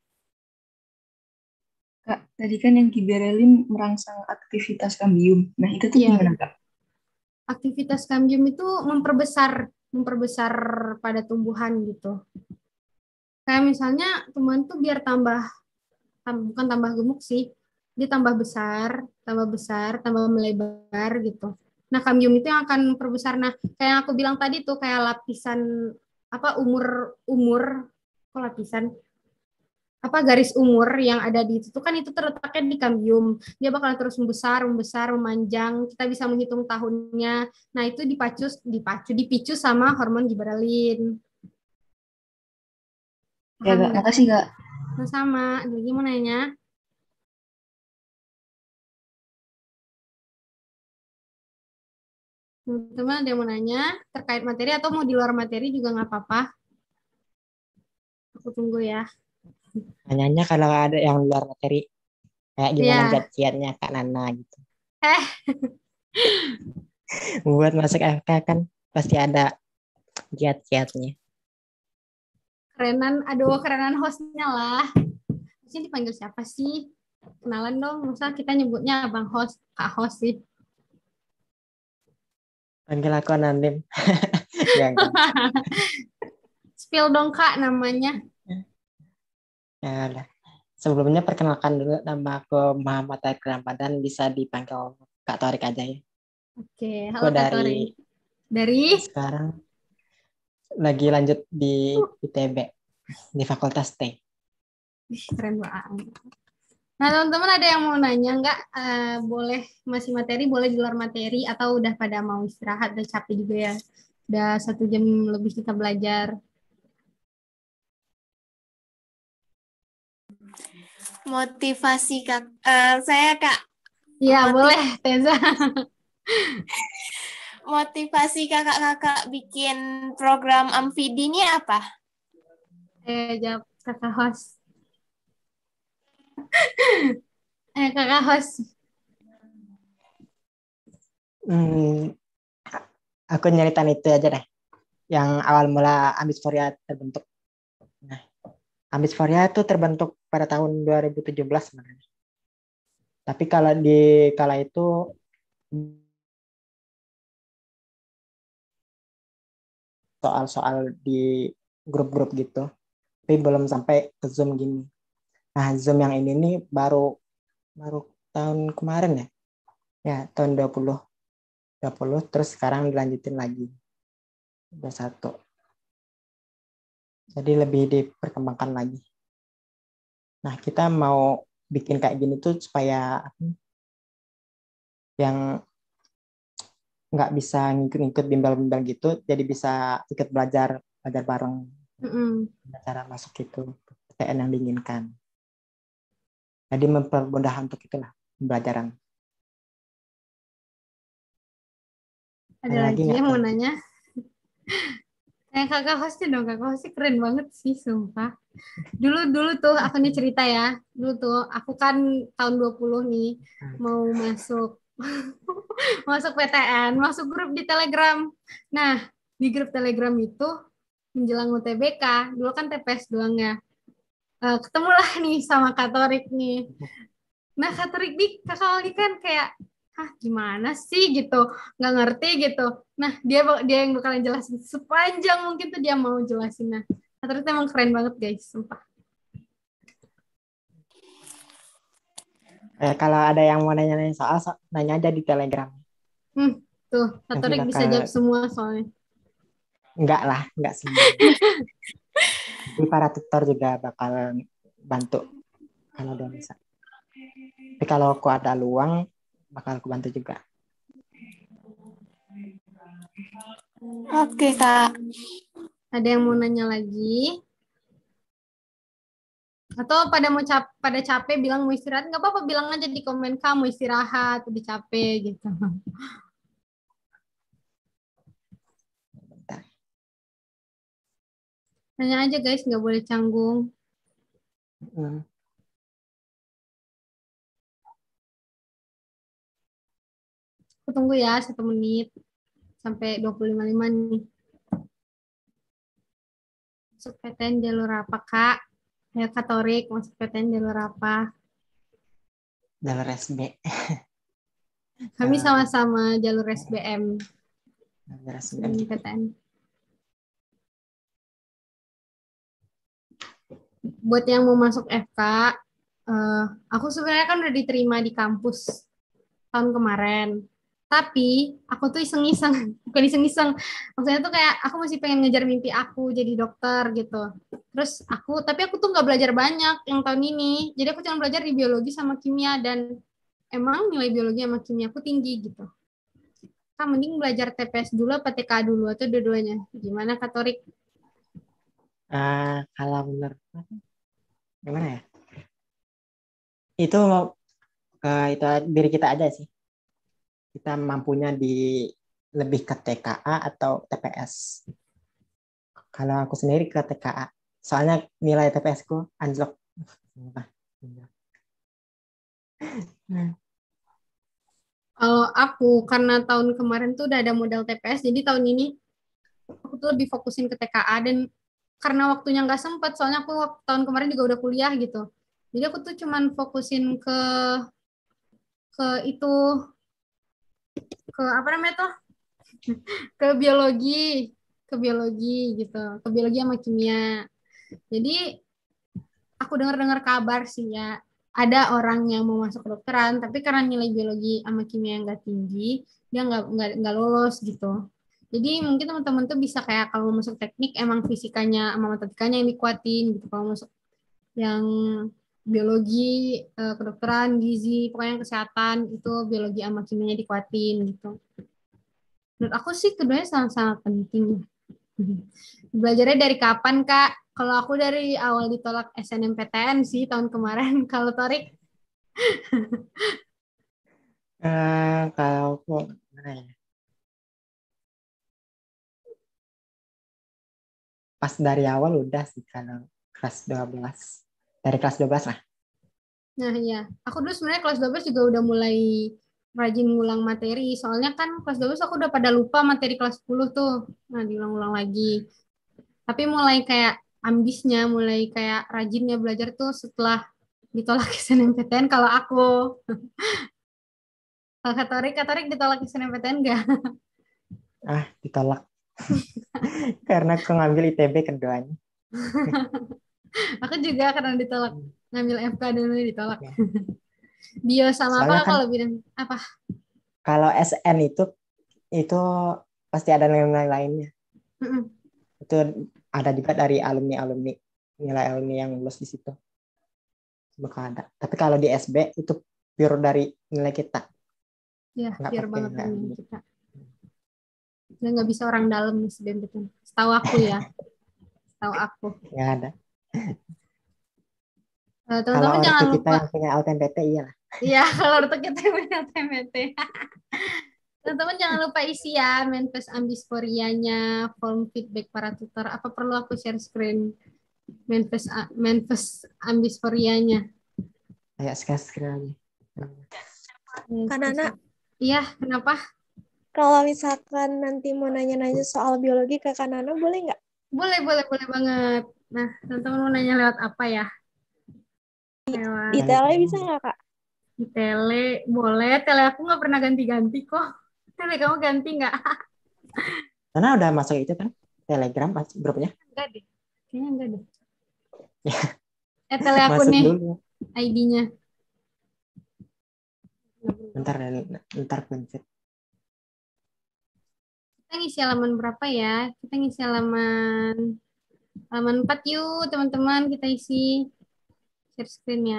Kak, tadi kan yang giberellin merangsang aktivitas kambium. Nah, itu tuh Iya. gimana, Kak? Aktivitas kambium itu memperbesar memperbesar pada tumbuhan gitu. Kayak misalnya tumbuhan tuh biar tambah tam, bukan tambah gemuk sih, dia tambah besar, tambah besar, tambah melebar gitu. Nah, kambium itu yang akan memperbesar. Nah, kayak yang aku bilang tadi tuh kayak lapisan apa umur umur kok lapisan apa garis umur yang ada di itu kan itu terletaknya di kambium. Dia bakal terus membesar, membesar, memanjang. Kita bisa menghitung tahunnya. Nah, itu dipacu, dipacu, dipicu sama hormon giberellin. Ya, Kak. Makasih, Kak. Sama-sama. Lagi mau nanya? Teman-teman ada yang mau nanya terkait materi atau mau di luar materi juga nggak apa-apa. Aku tunggu ya. Nanyanya kalau ada yang luar materi, kayak gimana Iya. giat-giatnya Kak Nana gitu. Eh, Buat masuk F K kan pasti ada giat-giatnya. kerenan, aduh kerenan hostnya lah. Ini dipanggil siapa sih? Kenalan dong, masa kita nyebutnya abang host, kak host sih. Panggil aku anonim. Ya enggak. Spill dong kak namanya. Ya udah. Sebelumnya perkenalkan dulu, nama aku Muhammad Tarik Ramadan, bisa dipanggil Kak Torik aja ya. Oke, Aku halo Kak dari Tori. Dari? sekarang lagi lanjut di I T B di Fakultas T. Ih, keren banget. Nah teman-teman ada yang mau nanya nggak? Eh, boleh masih materi, boleh di luar materi, atau udah pada mau istirahat, udah capek juga ya. Udah satu jam lebih kita belajar. Motivasi Kak. Eh, saya Kak. Iya Motiv- boleh Teza. Motivasi kakak-kakak bikin program Amfidi ini apa? Eh jawab kakak host. eh kakak host. Hmm, aku nyeritain itu aja deh. Yang awal mula Ambisforia terbentuk. Nah, Ambisforia itu terbentuk pada tahun dua ribu tujuh belas sebenarnya. Tapi kalau di kala itu soal-soal di grup-grup gitu, tapi belum sampai ke Zoom gini. Nah, Zoom yang ini nih baru baru tahun kemarin ya. Ya, tahun dua puluh dua puluh terus sekarang dilanjutin lagi. dua puluh satu. Jadi lebih diperkembangkan lagi. Nah, kita mau bikin kayak gini tuh supaya yang nggak bisa ngikut-ngikut bimbel-bimbel gitu, jadi bisa ikut belajar belajar bareng. Mm-mm. Cara masuk itu P T N yang diinginkan. Jadi mempermudah untuk itulah pembelajaran. Ada Ada lagi lagi nggak yang mau tuh? nanya? Eh kakak hostnya dong, kakak hostnya keren banget sih, sumpah. Dulu dulu tuh aku nih cerita ya. Dulu tuh aku kan tahun dua puluh nih mau masuk masuk P T N, masuk grup di Telegram. Nah, di grup Telegram itu menjelang U T B K, dulu kan T P S doang ya. Eh, ketemulah nih sama Kak Torik nih. Nah, Kak Torik nih kakak lagi kan kayak hah gimana sih gitu, nggak ngerti gitu. Nah dia dia yang bakalan jelasin sepanjang mungkin tuh dia mau jelasin. Nah Kak Torik emang keren banget guys, sumpah. Eh, kalau ada yang mau nanya-nanya soal, so, nanya aja di Telegram. Hmm, tuh Kak Nanti Torik bisa bakal jawab semua soalnya. enggak lah, enggak semua. Jadi para tutor juga bakal bantu kalau udah bisa. Tapi kalau aku ada luang, bakal aku bantu juga. Oke Kak. Ada yang mau nanya lagi? Atau pada mau cap pada capek bilang mau istirahat, nggak apa-apa, bilang aja di komen kamu istirahat, udah capek gitu. Bentar. Nanya aja guys, nggak boleh canggung. Hmm. Aku tunggu ya satu menit sampai dua puluh lima lima nih. Masuk P T N jalur apa kak? Ya Kak Torik, masuk P T N jalur apa? Jalur S B. Kami Jalur- sama-sama jalur S B M. Jalur S B. dan P T N. Buat yang mau masuk F K, eh, aku sebenarnya kan udah diterima di kampus tahun kemarin. Tapi aku tuh iseng-iseng, bukan iseng-iseng. Maksudnya tuh kayak aku masih pengen ngejar mimpi aku jadi dokter gitu. Terus aku, tapi aku tuh nggak belajar banyak yang tahun ini. Jadi aku cuma belajar di biologi sama kimia dan emang nilai biologi sama kimia aku tinggi gitu. Kak, mending belajar T P S dulu apa T K dulu atau dua-duanya? Gimana Kak Torik? Ah, kalau menurut gimana ya? Itu ke itu diri kita aja sih. Kita mampunya di lebih ke T K A atau T P S. Kalau aku sendiri ke T K A. Soalnya nilai T P S ku anjlok. Kalau aku karena tahun kemarin tuh udah ada modal T P S, jadi tahun ini aku tuh lebih fokusin ke T K A dan karena waktunya nggak sempet, soalnya aku waktu tahun kemarin juga udah kuliah gitu. Jadi aku tuh cuman fokusin ke ke itu ke apa namanya tuh ke biologi ke biologi gitu ke biologi sama kimia. Jadi aku dengar-dengar kabar sih ya ada orang yang mau masuk kedokteran tapi karena nilai biologi sama kimia yang nggak tinggi dia nggak nggak nggak lolos gitu. Jadi mungkin teman-teman tuh bisa kayak kalau mau masuk teknik emang fisikanya sama matematikanya yang dikuatin gitu. Kalau masuk yang biologi, eh, kedokteran, gizi, pokoknya yang kesehatan itu biologi sama kimianya dikuatin gitu. Menurut aku sih keduanya sangat-sangat penting. Belajarnya dari kapan, Kak? Kalau aku dari awal ditolak S N M P T N sih tahun kemarin. Kalau Torik? Eh, kalau aku gimana ya? Pas dari awal udah sih kalau kelas dua belas. Dari kelas dua belas lah. Nah, ya. Aku dulu sebenarnya kelas dua belas juga udah mulai rajin ngulang materi. Soalnya kan kelas dua belas aku udah pada lupa materi kelas sepuluh tuh. Nah, diulang-ulang lagi. Tapi mulai kayak ambisnya, mulai kayak rajinnya belajar tuh setelah ditolak S N M P T N kalau aku. Kalau Katorik, Katorik ditolak S N M P T N enggak? Ah, ditolak. Karena aku ngambil I T B keduanya. Aku juga karena ditolak. Ngambil F K dulu ditolak. Ya. Bio sama Soalnya apa kan kalau bidang apa? kalau S N itu itu pasti ada nilai lainnya. Mm-mm. Itu ada juga dari alumni-alumni nilai alumni yang lulus di situ. Bakal ada. Tapi kalau di S B itu pure dari nilai kita. Ya, Nggak biar pakai banget nilai ini alumni. kita. Ya nggak bisa orang dalam nih sebenarnya. Setahu aku ya. Setahu aku. Nggak ada. Eh, Kalau teman-teman jangan ortu kita lupa. yang punya L T M P T iya lah. Iya, kalau untuk kita punya T M T. Teman-teman jangan lupa isi ya manifest ambisporianya, form feedback para tutor. Apa perlu aku share screen manifest manifest ambisporianya? Kayak sekali-sekali. Kak Nana, Iya, kenapa? kalau misalkan nanti mau nanya-nanya soal biologi ke Kak Nana, boleh nggak? Boleh, boleh, boleh banget. Nah, teman-teman mau nanya lewat apa ya? Lewat Di tele bisa nggak, Kak? di tele, boleh. Tele aku nggak pernah ganti-ganti kok. Tele kamu ganti nggak? Karena udah masuk itu kan Telegram pas grupnya. Enggak deh. Kayaknya enggak deh. Eh, tele aku Masuk nih dulu. I D-nya. Bentar, bentar pencet. Kita ngisi halaman berapa ya? Kita ngisi halaman halaman empat yuk, teman-teman. Kita isi share screen-nya.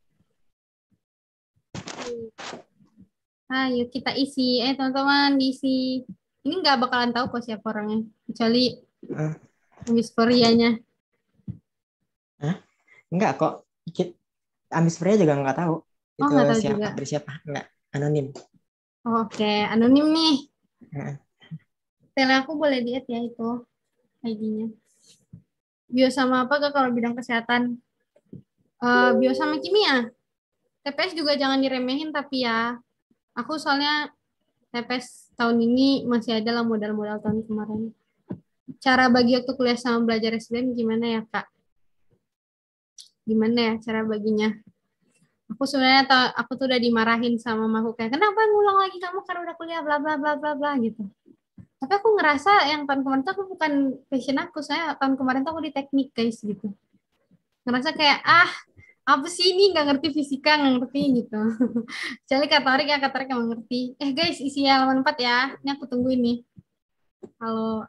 Ayo kita isi. Eh, teman-teman, diisi. Ini nggak bakalan tahu kok siapa orangnya. Kecuali Uh, historianya. Hah? Enggak kok. Ambisfria juga nggak tahu. Oh, Itu nggak tahu siapa, juga. dari siapa. Enggak, anonim. Oh, oke, okay. Anonim nih. Uh. Tele aku boleh lihat ya itu I D-nya. Bio sama apa Kak kalau bidang kesehatan? Uh, bio sama kimia. T P S juga jangan diremehin tapi ya. Aku soalnya T P S tahun ini masih ada lah modal-modal tahun kemarin. Cara bagi waktu kuliah sama belajar S B M gimana ya Kak? Gimana ya cara baginya? Aku sebenarnya aku tuh udah dimarahin sama mamaku kayak kenapa ngulang lagi kamu karena udah kuliah bla bla bla bla bla gitu. Tapi aku ngerasa yang tahun kemarin tuh aku bukan passion aku, saya tahun kemarin tuh aku di teknik guys gitu. Ngerasa kayak ah apa sih ini nggak ngerti fisika nggak ngerti gitu. Kecuali Katorik ya Katorik yang ngerti. Eh guys isi halaman empat ya. Ini aku tunggu ini. Kalau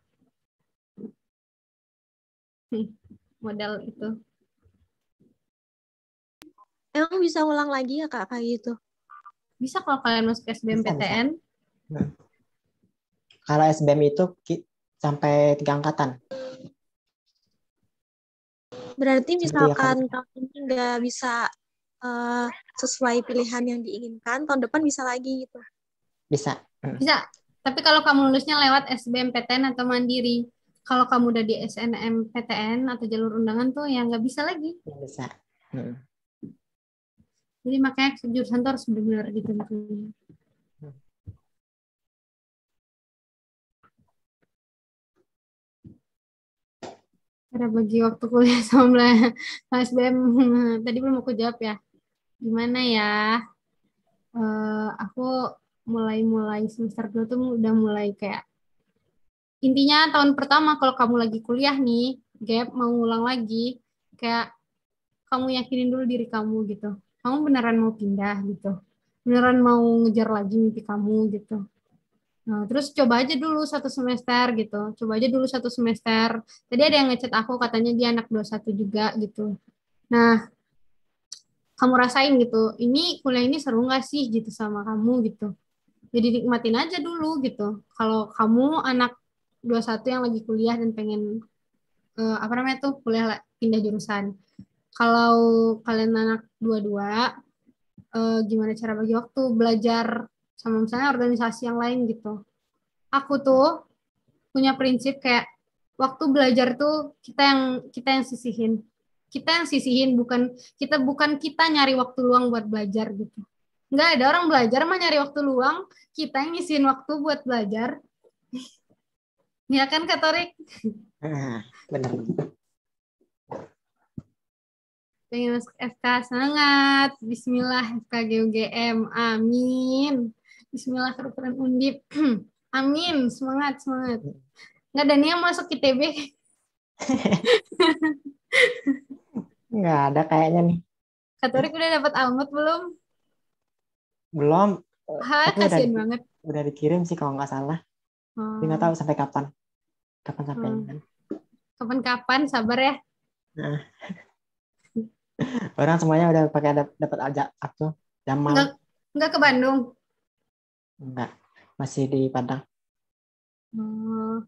modal itu. Emang bisa ngulang lagi ya Kak kayak gitu? Bisa kalau kalian masuk S B M P T N. Nah. Kalau S B M itu sampai tiga angkatan. Berarti Seperti yang kamu misalkan tahun ini nggak bisa eh, sesuai pilihan yang diinginkan, tahun depan bisa lagi gitu. bisa. Hmm, Bisa. Tapi kalau kamu lulusnya lewat S B M P T N atau mandiri, kalau kamu udah di S N M P T N atau jalur undangan tuh ya nggak bisa lagi. bisa. Hmm. Jadi makanya jurusan tuh harus benar-benar gitu. Cara bagi waktu kuliah sama S B M tadi belum aku jawab ya. Gimana ya? Eh, aku mulai-mulai semester dua tuh udah mulai kayak intinya tahun pertama kalau kamu lagi kuliah nih, gap mau ulang lagi, kayak kamu yakinin dulu diri kamu gitu. Kamu beneran mau pindah gitu. Beneran mau ngejar lagi mimpi kamu gitu. Nah, terus coba aja dulu satu semester gitu. Coba aja dulu satu semester. Tadi ada yang ngechat aku katanya dia anak dua puluh satu juga gitu. Nah, kamu rasain gitu. Ini kuliah ini seru nggak sih gitu sama kamu gitu. Jadi nikmatin aja dulu gitu. Kalau kamu anak dua puluh satu yang lagi kuliah dan pengen eh, apa namanya tuh kuliah la- pindah jurusan. Kalau kalian anak dua puluh dua eh, gimana cara bagi waktu belajar sama misalnya organisasi yang lain gitu. Aku tuh punya prinsip kayak waktu belajar tuh kita yang kita yang sisihin. Kita yang sisihin bukan kita bukan kita nyari waktu luang buat belajar gitu. Nggak ada orang belajar mah nyari waktu luang, kita yang ngisiin waktu buat belajar. Ya kan Kak Torik? Ah, benar. Pengen masuk F K semangat. Bismillah F K G U G M. Amin. Bismillah kerukuran Undip. Amin. Semangat, semangat. Nggak ada nih yang masuk I T B. Nggak ada kayaknya nih. Kak Torik udah dapat alamat belum? Belum. Hah, Tapi udah kasihan di- banget. udah dikirim sih kalau nggak salah. Tapi nggak Oh, tahu sampai kapan. Kapan sampainya Hmm. kan. kapan-kapan sabar ya. Nah, orang semuanya udah pakai dap- dapat aja aku. Jamal Nggak, nggak ke Bandung. enggak. Masih di Padang. Oh.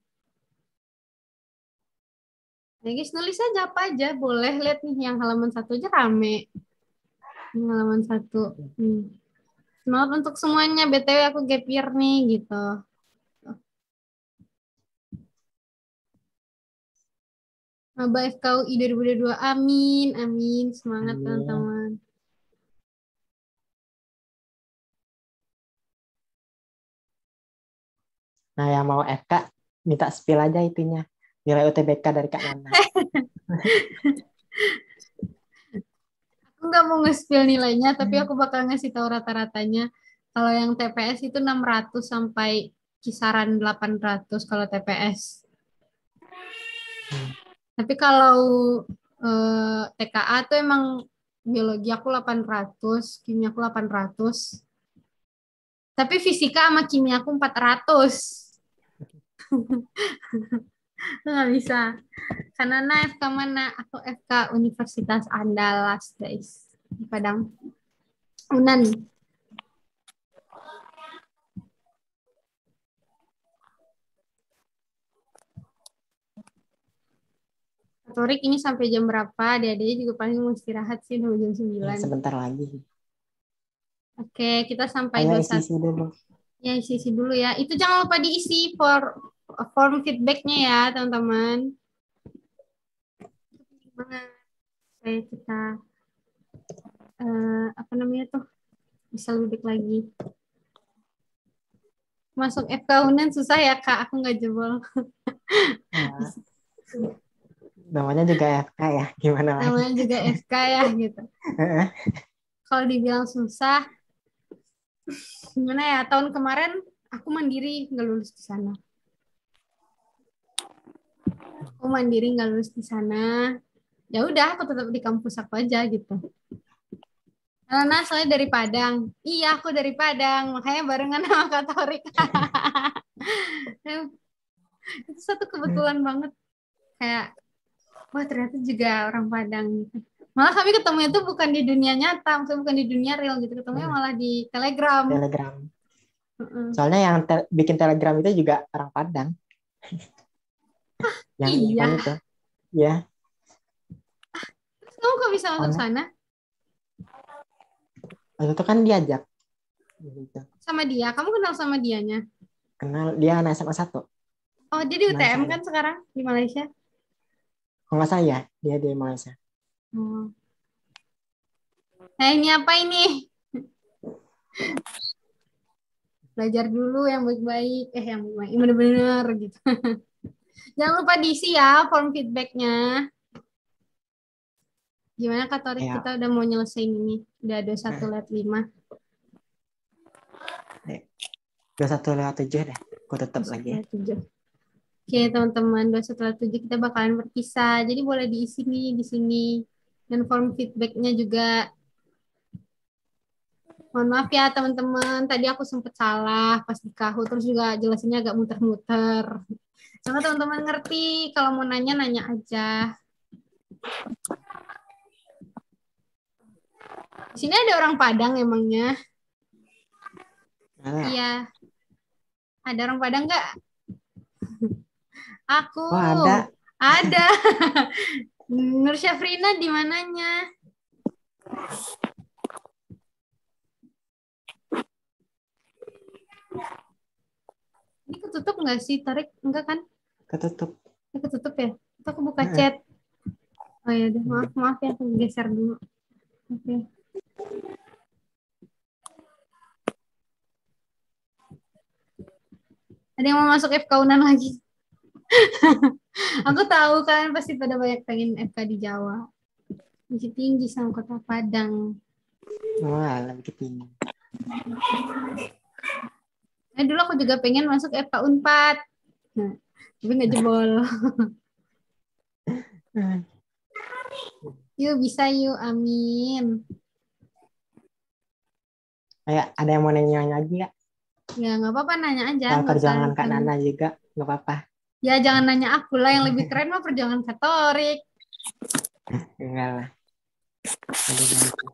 Ya guys, nulis aja apa aja. Boleh lihat nih yang halaman satu aja rame. Yang halaman satu. Hmm. Semangat untuk semuanya. B T W aku gap year nih gitu. Maba F K U I dua ribu dua puluh dua. Amin. Amin. Semangat Amin. teman-teman. Nah, yang mau F K minta spill aja itunya. Nilai U T B K dari Kak Nana. Aku nggak mau nge-spill nilainya, tapi aku bakal ngasih tahu rata-ratanya. Kalau yang T P S itu enam ratus sampai kisaran delapan ratus kalau T P S. Tapi kalau eh, T K A tuh emang biologi aku delapan ratus, kimia aku delapan ratus. Tapi fisika sama kimia aku empat ratus. Nggak bisa. Karena Nana F K mana? Aku F K Universitas Andalas, guys. Di Padang. Unan. Torik ini sampai jam berapa? Adik-adiknya juga paling mau istirahat sih, udah jam Ya, sembilan. sebentar lagi. Oke, kita sampai Ayo dua puluh satu. isi-isi dulu. Ya, isi-isi dulu ya. Itu jangan lupa diisi for form feedbacknya ya, teman-teman. Semangat. Supaya kita eh, apa namanya tuh bisa lebih baik lagi. Masuk F K Unan susah ya Kak, aku nggak jebol. Nah, namanya juga F K ya, gimana lagi? Namanya juga F K ya gitu. Kalau dibilang susah, gimana ya? Tahun kemarin aku mandiri nggak lulus di sana. Aku mandiri nggak lulus di sana. Ya udah, aku tetap di kampus aku aja gitu. Karena soalnya dari Padang. Iya, aku dari Padang. Makanya barengan sama Kak Torik. Itu satu kebetulan banget. Kayak, wah ternyata juga orang Padang. Gitu. Malah kami ketemunya tuh bukan di dunia nyata. Maksudnya bukan di dunia real gitu. Ketemunya malah di Telegram. Telegram. Uh-uh. Soalnya yang te- bikin Telegram itu juga orang Padang. Yang Iya. itu. Ya. Kamu kok bisa masuk Mana? sana? Waktu itu kan diajak. Gitu. Sama dia? Kamu kenal sama dianya? Kenal dia anak S M A satu. Oh, jadi U T M Malaysia. kan sekarang di Malaysia? Kalau nggak salah ya, dia di Malaysia. Oh. Nah, ini apa ini? Belajar dulu yang baik-baik. Eh, yang baik-baik. Bener-bener gitu. Jangan lupa diisi ya form feedbacknya. Gimana Kak Torik? Ya. Kita udah mau nyelesain ini. Udah dua puluh satu lewat lima. dua puluh satu lewat tujuh deh. Aku tutup lagi ya. Oke, teman-teman, dua puluh satu lewat tujuh kita bakalan berpisah. Jadi boleh diisi nih di sini. Dan form feedbacknya juga. Mohon maaf ya teman-teman, tadi aku sempet salah pas di Kahoot, terus juga jelasinnya agak muter-muter. Semoga teman-teman ngerti, kalau mau nanya, nanya aja. Di sini ada orang Padang emangnya? Ada. Iya. Ada orang Padang nggak? Aku. Oh, ada. Ada. Nur Syafrina di mananya? Ini ketutup nggak sih, Tarik? Enggak kan? Ketutup. Ini ketutup ya? Itu aku buka chat. Oh ya, maaf, maaf ya, aku geser dulu. Oke. Ada yang mau masuk F K Unan lagi? Aku tahu kalian pasti pada banyak pengen F K di Jawa. Masih tinggi sama Kota Padang. Wah, lebih tinggi. Nah, dulu aku juga pengen masuk F K Unpad. Nah, tapi nggak jebol. Yuk, bisa yuk. Amin. Kayak ada yang mau nanya lagi nggak? Ya, nggak apa-apa. Nanya aja. Soal nggak usah perjuangan Kak kalian- Nana juga, nggak apa-apa. Ya, jangan nanya aku lah. Yang lebih keren mah perjuangan Katorik. Enggak lah. Aduh, nanti.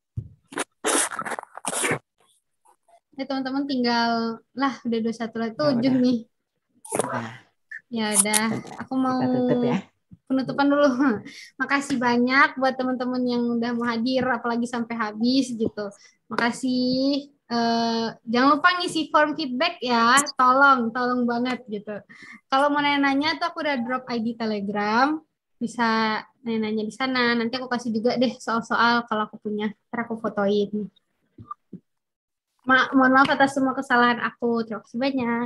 Ya, teman-teman tinggal lah udah dua puluh satu lagi Ya, tujuh udah. nih. Udah. Ya udah, aku mau Kita tutup ya. penutupan dulu. Makasih banyak buat teman-teman yang udah mau hadir, apalagi sampai habis gitu. Makasih. Eh, jangan lupa ngisi form feedback ya, tolong, tolong banget gitu. Kalau mau nanya-nanya tuh aku udah drop I D Telegram, bisa nanya-nanya di sana. Nanti aku kasih juga deh soal-soal kalau aku punya, ntar aku fotoin. Ma mohon maaf atas semua kesalahan aku. Terima kasih banyak.